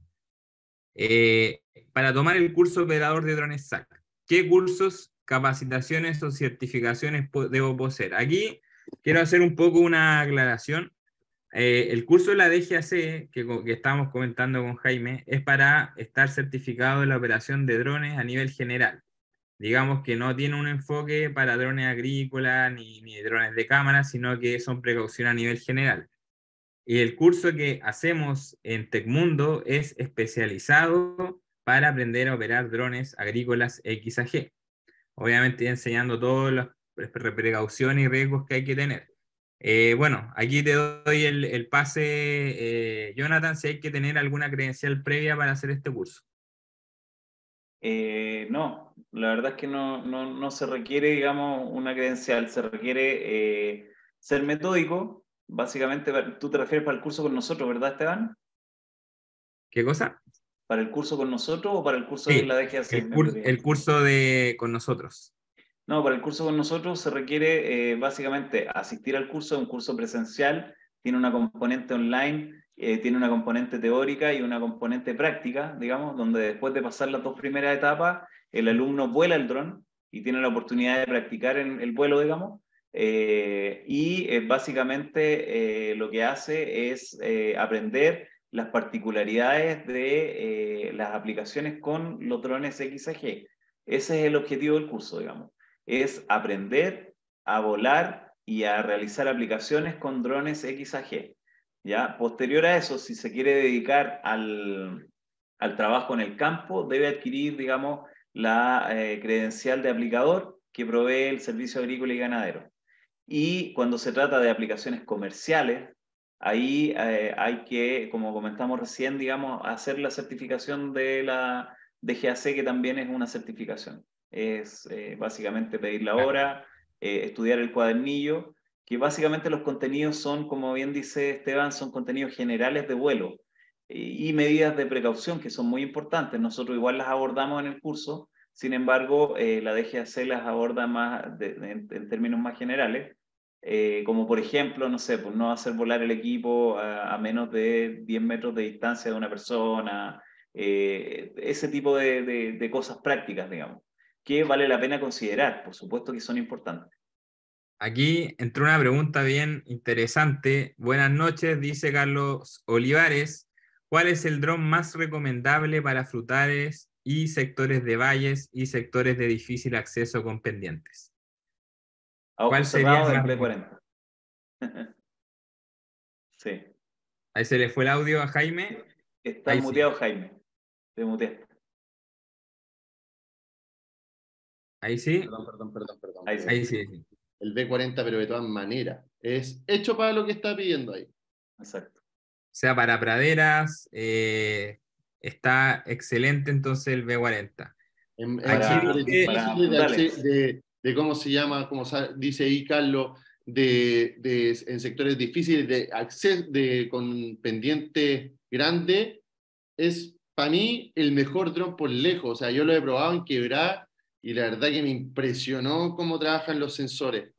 Para tomar el curso operador de drones SAC, ¿qué cursos, capacitaciones o certificaciones debo poseer? Aquí quiero hacer un poco una aclaración. El curso de la DGAC, que estábamos comentando con Jaime, es para estar certificado en la operación de drones a nivel general. Digamos que no tiene un enfoque para drones agrícolas ni drones de cámara, sino que son precauciones a nivel general. Y el curso que hacemos en Tecmundo es especializado para aprender a operar drones agrícolas XAG. Obviamente enseñando todas las precauciones y riesgos que hay que tener. Bueno, aquí te doy el pase, Jonathan, si hay que tener alguna credencial previa para hacer este curso. No, la verdad es que no se requiere, digamos, una credencial, se requiere ser metódico. Básicamente, tú te refieres para el curso con nosotros, ¿verdad, Esteban? ¿Qué cosa? ¿Para el curso con nosotros o para el curso de Sí, la DGAC? el curso con nosotros. No, para el curso con nosotros se requiere básicamente asistir al curso, es un curso presencial, tiene una componente online, tiene una componente teórica y una componente práctica, digamos, donde después de pasar las dos primeras etapas, el alumno vuela el dron y tiene la oportunidad de practicar en el vuelo, digamos, básicamente lo que hace es aprender las particularidades de las aplicaciones con los drones XAG. Ese es el objetivo del curso, digamos, es aprender a volar y a realizar aplicaciones con drones XAG. ¿Ya? Posterior a eso, si se quiere dedicar al trabajo en el campo, debe adquirir, digamos, la credencial de aplicador que provee el Servicio Agrícola y Ganadero. Y cuando se trata de aplicaciones comerciales, ahí hay que, como comentamos recién, digamos, hacer la certificación de la DGAC, que también es una certificación. Es básicamente pedir la hora, estudiar el cuadernillo, que básicamente los contenidos son, como bien dice Esteban, son contenidos generales de vuelo y medidas de precaución que son muy importantes. Nosotros igual las abordamos en el curso, sin embargo, la DGAC las aborda más en términos más generales, como por ejemplo, no sé, pues no hacer volar el equipo a menos de 10 metros de distancia de una persona, ese tipo de cosas prácticas, digamos, que vale la pena considerar, por supuesto que son importantes. Aquí entró una pregunta bien interesante. Buenas noches, dice Carlos Olivares. ¿Cuál es el dron más recomendable para frutales y sectores de valles y sectores de difícil acceso con pendientes? A ¿Cuál ojos sería cerrados el del más B40. Sí. Ahí se le fue el audio a Jaime. Está Ahí muteado, sí. Jaime. Te muteaste. Ahí sí. Perdón. Ahí sí. Ahí sí. El B40, pero de todas maneras. Es hecho para lo que está pidiendo ahí. Exacto. O sea, para praderas está excelente entonces el B40. En Aquí sectores dice, para difíciles frutales. de cómo se llama, dice ahí Carlos, en sectores difíciles de acceso, con pendiente grande, es para mí el mejor dron por lejos. O sea, yo lo he probado en quebrada y la verdad que me impresionó cómo trabajan los sensores.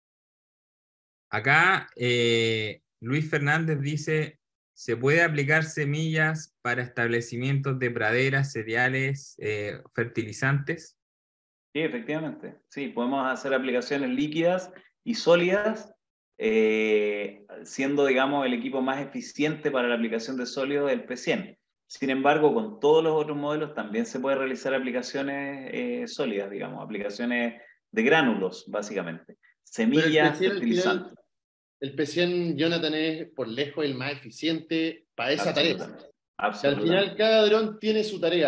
acá Luis Fernández dice, ¿se puede aplicar semillas para establecimientos de praderas, cereales, fertilizantes? Sí, efectivamente. Sí, podemos hacer aplicaciones líquidas y sólidas, siendo, digamos, el equipo más eficiente para la aplicación de sólidos el P100. Sin embargo, con todos los otros modelos también se puede realizar aplicaciones sólidas, digamos, aplicaciones de gránulos, básicamente. Pero el Semillas, P100 al final, fertilizantes. el P100, Jonathan, es por lejos el más eficiente para esa tarea. Absolutamente. Que al final Absolutamente. cada dron tiene su tarea.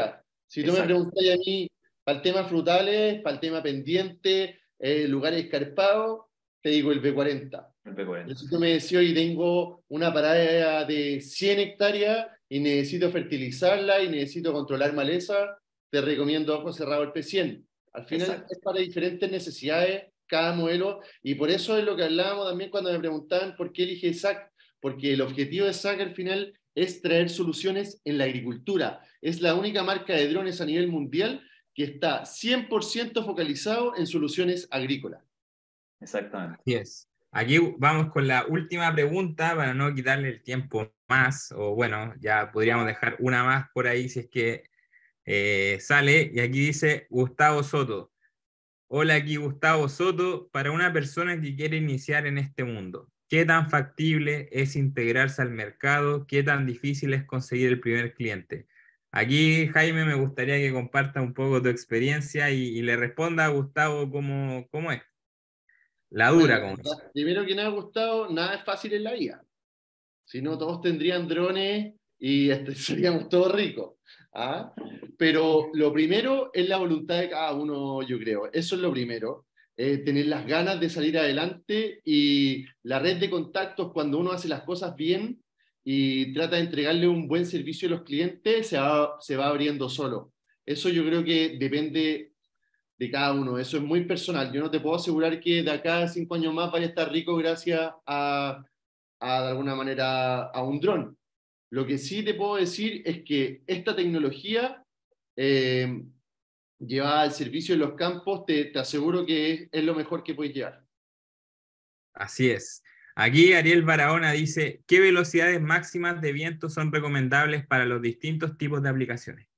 Si tú me Exacto. preguntas a mí, para el tema frutales, para el tema pendiente, lugares escarpados, te digo el B40. El Pero B40. si tú me decís, hoy tengo una parada de 100 hectáreas y necesito fertilizarla y necesito controlar maleza, te recomiendo ojo cerrado el P100. Al final Exacto. es para diferentes necesidades cada modelo, y por eso es lo que hablábamos también cuando me preguntaban por qué elige SAC, porque el objetivo de SAC al final es traer soluciones en la agricultura. Es la única marca de drones a nivel mundial que está 100% focalizado en soluciones agrícolas. Exactamente. Así es. Aquí vamos con la última pregunta para no quitarle el tiempo más, o bueno, ya podríamos dejar una más por ahí si es que sale. Y aquí dice Gustavo Soto. Hola, aquí Gustavo Soto. Para una persona que quiere iniciar en este mundo, ¿qué tan factible es integrarse al mercado? ¿Qué tan difícil es conseguir el primer cliente? Aquí, Jaime, me gustaría que comparta un poco tu experiencia y le responda a Gustavo cómo es. La Bueno, dura, como es. primero que nada, Gustavo, nada es fácil en la vida. Si no, todos tendrían drones y seríamos todos ricos. ¿Ah? Pero lo primero es la voluntad de cada uno, yo creo. Eso es lo primero. Tener las ganas de salir adelante, y la red de contactos cuando uno hace las cosas bien y trata de entregarle un buen servicio a los clientes, se va abriendo solo. Eso yo creo que depende de cada uno. Eso es muy personal. Yo no te puedo asegurar que de acá a 5 años más vaya a estar rico gracias de alguna manera a un dron. Lo que sí te puedo decir es que esta tecnología eh, llevada al servicio de los campos, te aseguro que es lo mejor que puedes llevar. Así es. Aquí Ariel Barahona dice, ¿qué velocidades máximas de viento son recomendables para los distintos tipos de aplicaciones?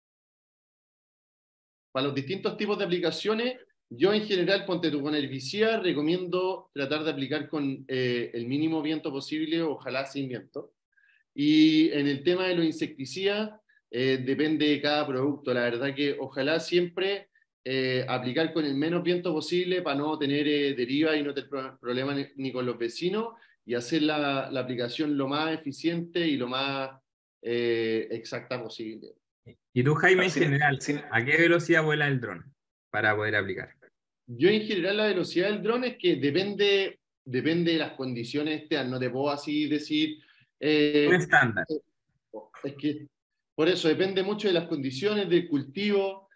Para los distintos tipos de aplicaciones, yo en general, ponte tú con herbicida, recomiendo tratar de aplicar con el mínimo viento posible, ojalá sin viento. Y en el tema de los insecticidas, depende de cada producto. La verdad que ojalá siempre aplicar con el menos viento posible para no tener deriva y no tener problemas ni con los vecinos, y hacer la aplicación lo más eficiente y lo más exacta posible. Y tú, Jaime, en Sin- general, sin- ¿a qué velocidad vuela el dron para poder aplicar? Yo en general la velocidad del dron es que depende de las condiciones, no te puedo así decir, Un eh, estándar. es que por eso depende mucho de las condiciones del cultivo,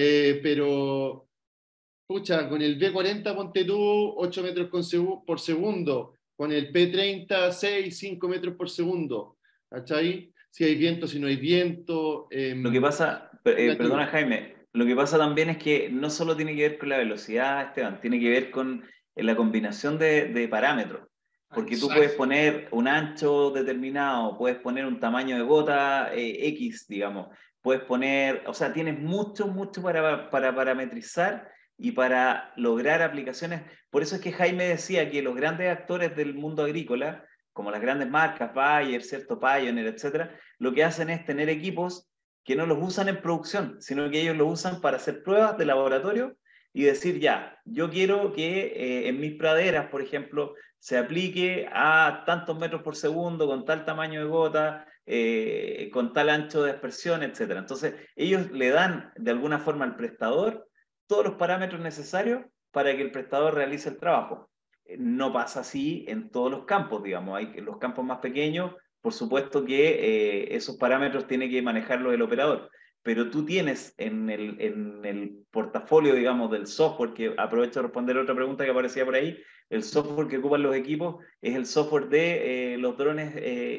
pero pucha, con el B40 ponte tú 8 metros por segundo, con el P30 6, 5 metros por segundo, ¿cachai? Si hay viento, si no hay viento. Lo que pasa, relativo. perdona Jaime, lo que pasa también es que no solo tiene que ver con la velocidad, Esteban, tiene que ver con la combinación de parámetros. Porque tú puedes Exacto. poner un ancho determinado, puedes poner un tamaño de gota X, digamos, puedes poner, o sea, tienes mucho para parametrizar y para lograr aplicaciones. Por eso es que Jaime decía que los grandes actores del mundo agrícola, como las grandes marcas, Bayer, cierto, Pioneer, etcétera, lo que hacen es tener equipos que no los usan en producción, sino que ellos los usan para hacer pruebas de laboratorio y decir, ya, yo quiero que en mis praderas, por ejemplo, se aplique a tantos metros por segundo, con tal tamaño de gota, con tal ancho de dispersión, etc. Entonces, ellos le dan de alguna forma al prestador todos los parámetros necesarios para que el prestador realice el trabajo. No pasa así en todos los campos, digamos. Hay los campos más pequeños, por supuesto que esos parámetros tiene que manejarlos el operador, pero tú tienes en el portafolio, digamos, del software, que aprovecho de responder otra pregunta que aparecía por ahí, el software que ocupan los equipos es el software de los drones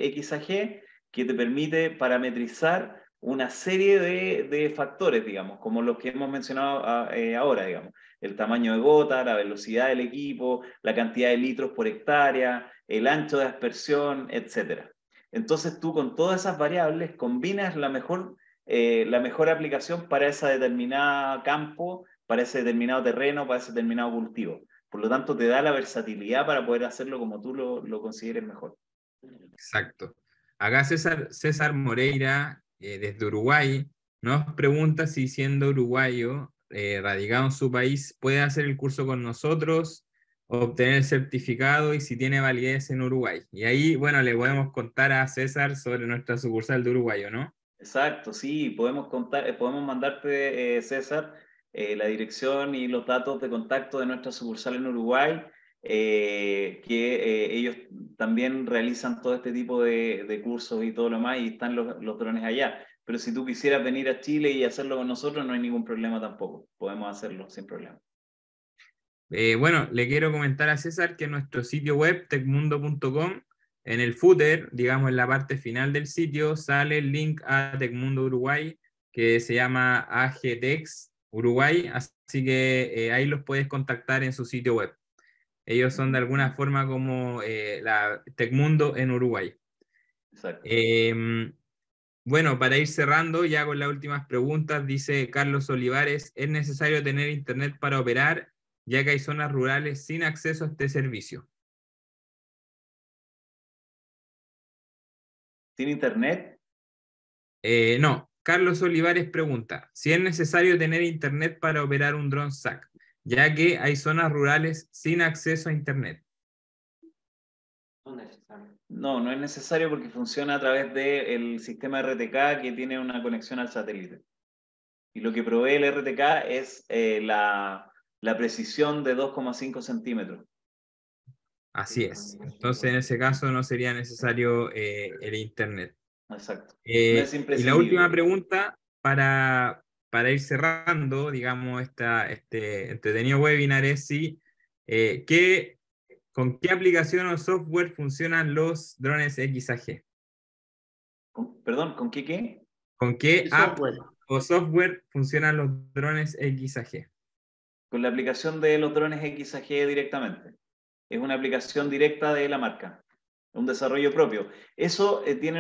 XAG, que te permite parametrizar una serie de factores, digamos, como los que hemos mencionado ahora, digamos, el tamaño de gota, la velocidad del equipo, la cantidad de litros por hectárea, el ancho de aspersión, etcétera. Entonces tú con todas esas variables combinas la mejor aplicación para ese determinado campo, para ese determinado terreno, para ese determinado cultivo. Por lo tanto, te da la versatilidad para poder hacerlo como tú lo consideres mejor. Exacto. Acá César Moreira, desde Uruguay, nos pregunta si siendo uruguayo, radicado en su país, puede hacer el curso con nosotros, obtener el certificado y si tiene validez en Uruguay. Y ahí, bueno, le podemos contar a César sobre nuestra sucursal de Uruguayo, ¿no? Exacto, sí, podemos mandarte, César, la dirección y los datos de contacto de nuestra sucursal en Uruguay, que ellos también realizan todo este tipo de cursos y todo lo más, y están los drones allá. Pero si tú quisieras venir a Chile y hacerlo con nosotros, no hay ningún problema tampoco. Podemos hacerlo sin problema. Bueno, le quiero comentar a César que en nuestro sitio web, tecmundo.com, en el footer, digamos en la parte final del sitio, sale el link a Tecmundo Uruguay, que se llama AGTEX Uruguay, así que ahí los puedes contactar en su sitio web. Ellos son de alguna forma como la Tecmundo en Uruguay. Exacto. Bueno, para ir cerrando ya con las últimas preguntas, dice Carlos Olivares, ¿es necesario tener internet para operar, ya que hay zonas rurales sin acceso a este servicio? ¿Sin internet? No, Carlos Olivares pregunta, si es necesario tener internet para operar un drone SAC, ya que hay zonas rurales sin acceso a internet. No, no es necesario porque funciona a través del sistema RTK que tiene una conexión al satélite. Y lo que provee el RTK es la precisión de 2,5 centímetros. Así es. Entonces, en ese caso no sería necesario el internet. Exacto. No es Y la imprescindible. última pregunta para ir cerrando, digamos, este entretenido webinar es si, ¿con qué aplicación o software funcionan los drones XAG? Perdón, ¿con qué? ¿Con qué app Software. o software funcionan los drones XAG? Con la aplicación de los drones XAG directamente. Es una aplicación directa de la marca, un desarrollo propio. Eso tiene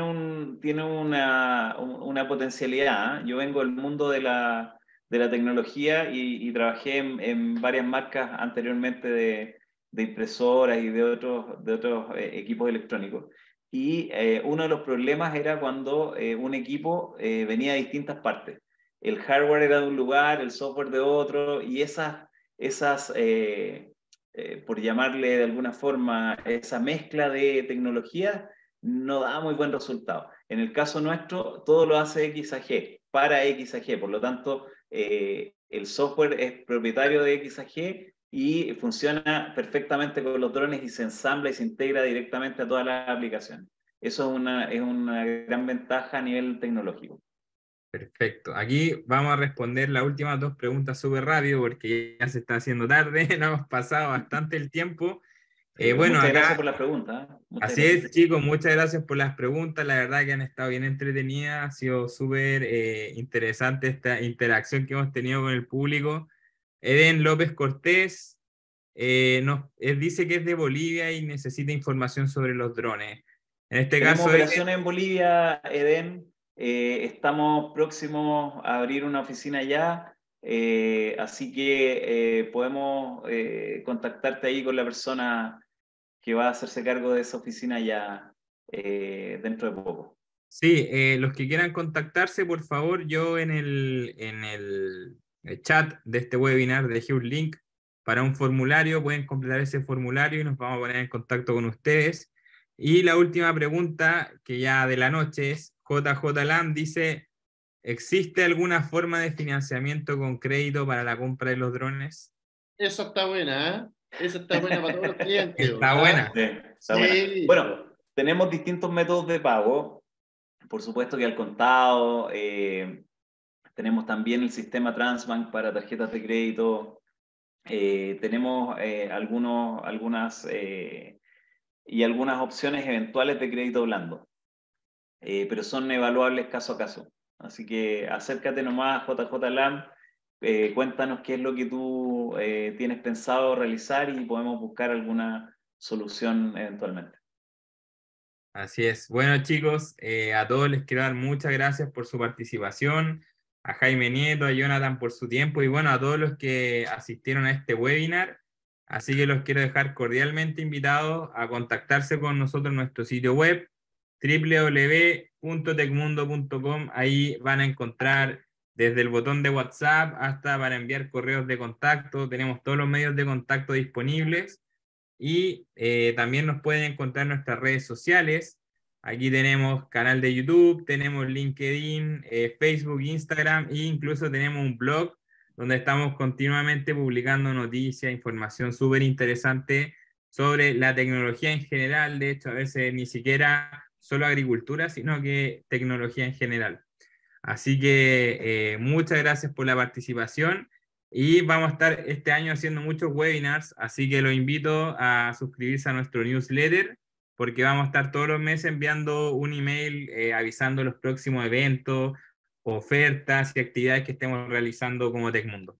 una potencialidad. Yo vengo del mundo de la tecnología y trabajé en varias marcas anteriormente de impresoras y de otros equipos electrónicos. Y uno de los problemas era cuando un equipo venía de distintas partes. El hardware era de un lugar, el software de otro, y por llamarle de alguna forma, esa mezcla de tecnología no da muy buen resultado. En el caso nuestro, todo lo hace XAG, para XAG, por lo tanto, el software es propietario de XAG y funciona perfectamente con los drones y se ensambla y se integra directamente a todas las aplicaciones. Eso es una gran ventaja a nivel tecnológico. Perfecto. Aquí vamos a responder las últimas dos preguntas súper rápido porque ya se está haciendo tarde, nos hemos pasado bastante el tiempo. Bueno, muchas acá, gracias por la pregunta. así es, chicos, muchas gracias por las preguntas, la verdad que han estado bien entretenidas, ha sido súper interesante esta interacción que hemos tenido con el público. Eden López Cortés dice que es de Bolivia y necesita información sobre los drones. En este Tenemos caso, operaciones en Bolivia, Eden. Estamos próximos a abrir una oficina allá, así que podemos contactarte ahí con la persona que va a hacerse cargo de esa oficina ya dentro de poco. sí, los que quieran contactarse, por favor, yo en el chat de este webinar dejé un link para un formulario, pueden completar ese formulario y nos vamos a poner en contacto con ustedes. Y la última pregunta, que ya de la noche, es JJ Lam, dice, ¿existe alguna forma de financiamiento con crédito para la compra de los drones? Eso está buena, ¿eh? Eso está buena para todos los clientes. Está ¿Ah? buena. Sí, está buena. Bueno, tenemos distintos métodos de pago. Por supuesto que al contado, tenemos también el sistema Transbank para tarjetas de crédito. Tenemos algunas opciones eventuales de crédito blando, pero son evaluables caso a caso. Así que acércate nomás a JJ Lam, cuéntanos qué es lo que tú tienes pensado realizar y podemos buscar alguna solución eventualmente. Así es. Bueno, chicos, a todos les quiero dar muchas gracias por su participación, a Jaime Nieto, a Jonathan por su tiempo y bueno, a todos los que asistieron a este webinar. Así que los quiero dejar cordialmente invitados a contactarse con nosotros en nuestro sitio web www.tecmundo.com. Ahí van a encontrar desde el botón de WhatsApp hasta para enviar correos de contacto. Tenemos todos los medios de contacto disponibles. Y también nos pueden encontrar en nuestras redes sociales. Aquí tenemos canal de YouTube, tenemos LinkedIn, Facebook, Instagram e incluso tenemos un blog donde estamos continuamente publicando noticias, información súper interesante sobre la tecnología en general. De hecho, a veces ni siquiera solo agricultura, sino que tecnología en general. Así que muchas gracias por la participación y vamos a estar este año haciendo muchos webinars, así que los invito a suscribirse a nuestro newsletter porque vamos a estar todos los meses enviando un email avisando los próximos eventos, ofertas y actividades que estemos realizando como Tecmundo.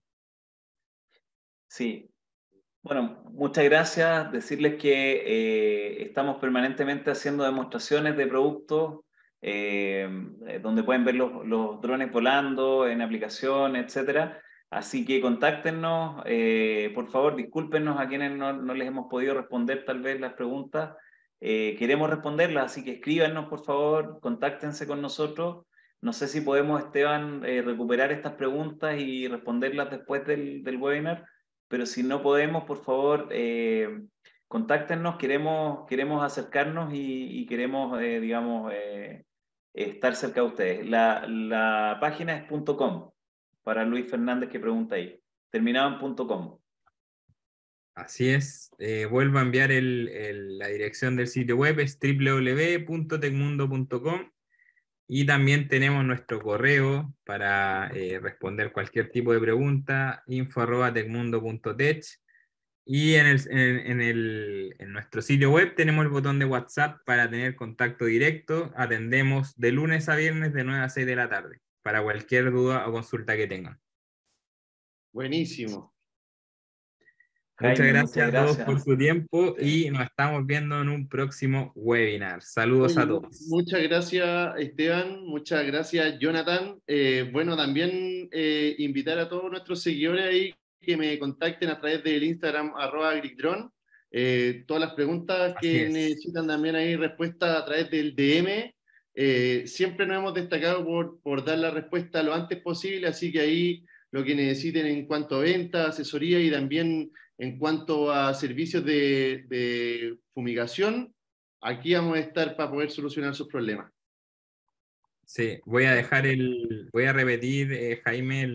Sí. Bueno, muchas gracias. Decirles que estamos permanentemente haciendo demostraciones de productos donde pueden ver los drones volando en aplicación, etcétera. Así que contáctenos, por favor, discúlpenos a quienes no les hemos podido responder tal vez las preguntas. Queremos responderlas, así que escríbanos, por favor, contáctense con nosotros. No sé si podemos, Esteban, recuperar estas preguntas y responderlas después del webinar, pero si no podemos, por favor, contáctenos, queremos acercarnos y queremos, digamos, estar cerca de ustedes. La página es .com, para Luis Fernández que pregunta ahí, terminado en .com. Así es, vuelvo a enviar la dirección del sitio web, es www.tecmundo.com. Y también tenemos nuestro correo para responder cualquier tipo de pregunta, info@tecmundo.tech. Y en nuestro sitio web tenemos el botón de WhatsApp para tener contacto directo. Atendemos de lunes a viernes de 9 a 6 de la tarde para cualquier duda o consulta que tengan. Buenísimo. Muchas gracias a todos por gracias. su tiempo y nos estamos viendo en un próximo webinar. Saludos a todos. Muchas gracias, Esteban. Muchas gracias, Jonathan. Bueno, también invitar a todos nuestros seguidores ahí que me contacten a través del Instagram @agricdron. Todas las preguntas que necesitan también ahí respuesta a través del DM. Siempre nos hemos destacado por dar la respuesta lo antes posible, así que ahí lo que necesiten en cuanto a venta, asesoría y también en cuanto a servicios de fumigación, aquí vamos a estar para poder solucionar sus problemas. Sí, voy a repetir, Jaime,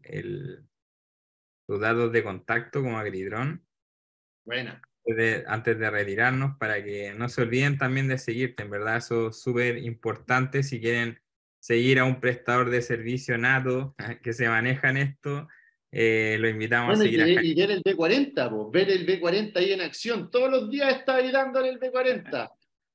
tus datos de contacto como Agridron. Buena. Antes de retirarnos, para que no se olviden también de seguirte, en verdad eso es súper importante si quieren seguir a un prestador de servicio nato que se maneja en esto, lo invitamos a seguir a Jaime. Y ver el B40, pues, ver el B40 ahí en acción, todos los días está gritándole el B40.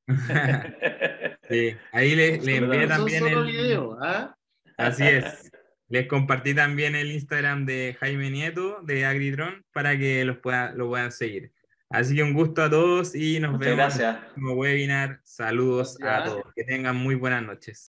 Sí, ahí le envié también son solo videos, ¿ah? Así es. Les compartí también el Instagram de Jaime Nieto de Agridron para que lo puedan seguir. Así que un gusto a todos y nos vemos en el próximo webinar. Saludos a todos. Que tengan muy buenas noches.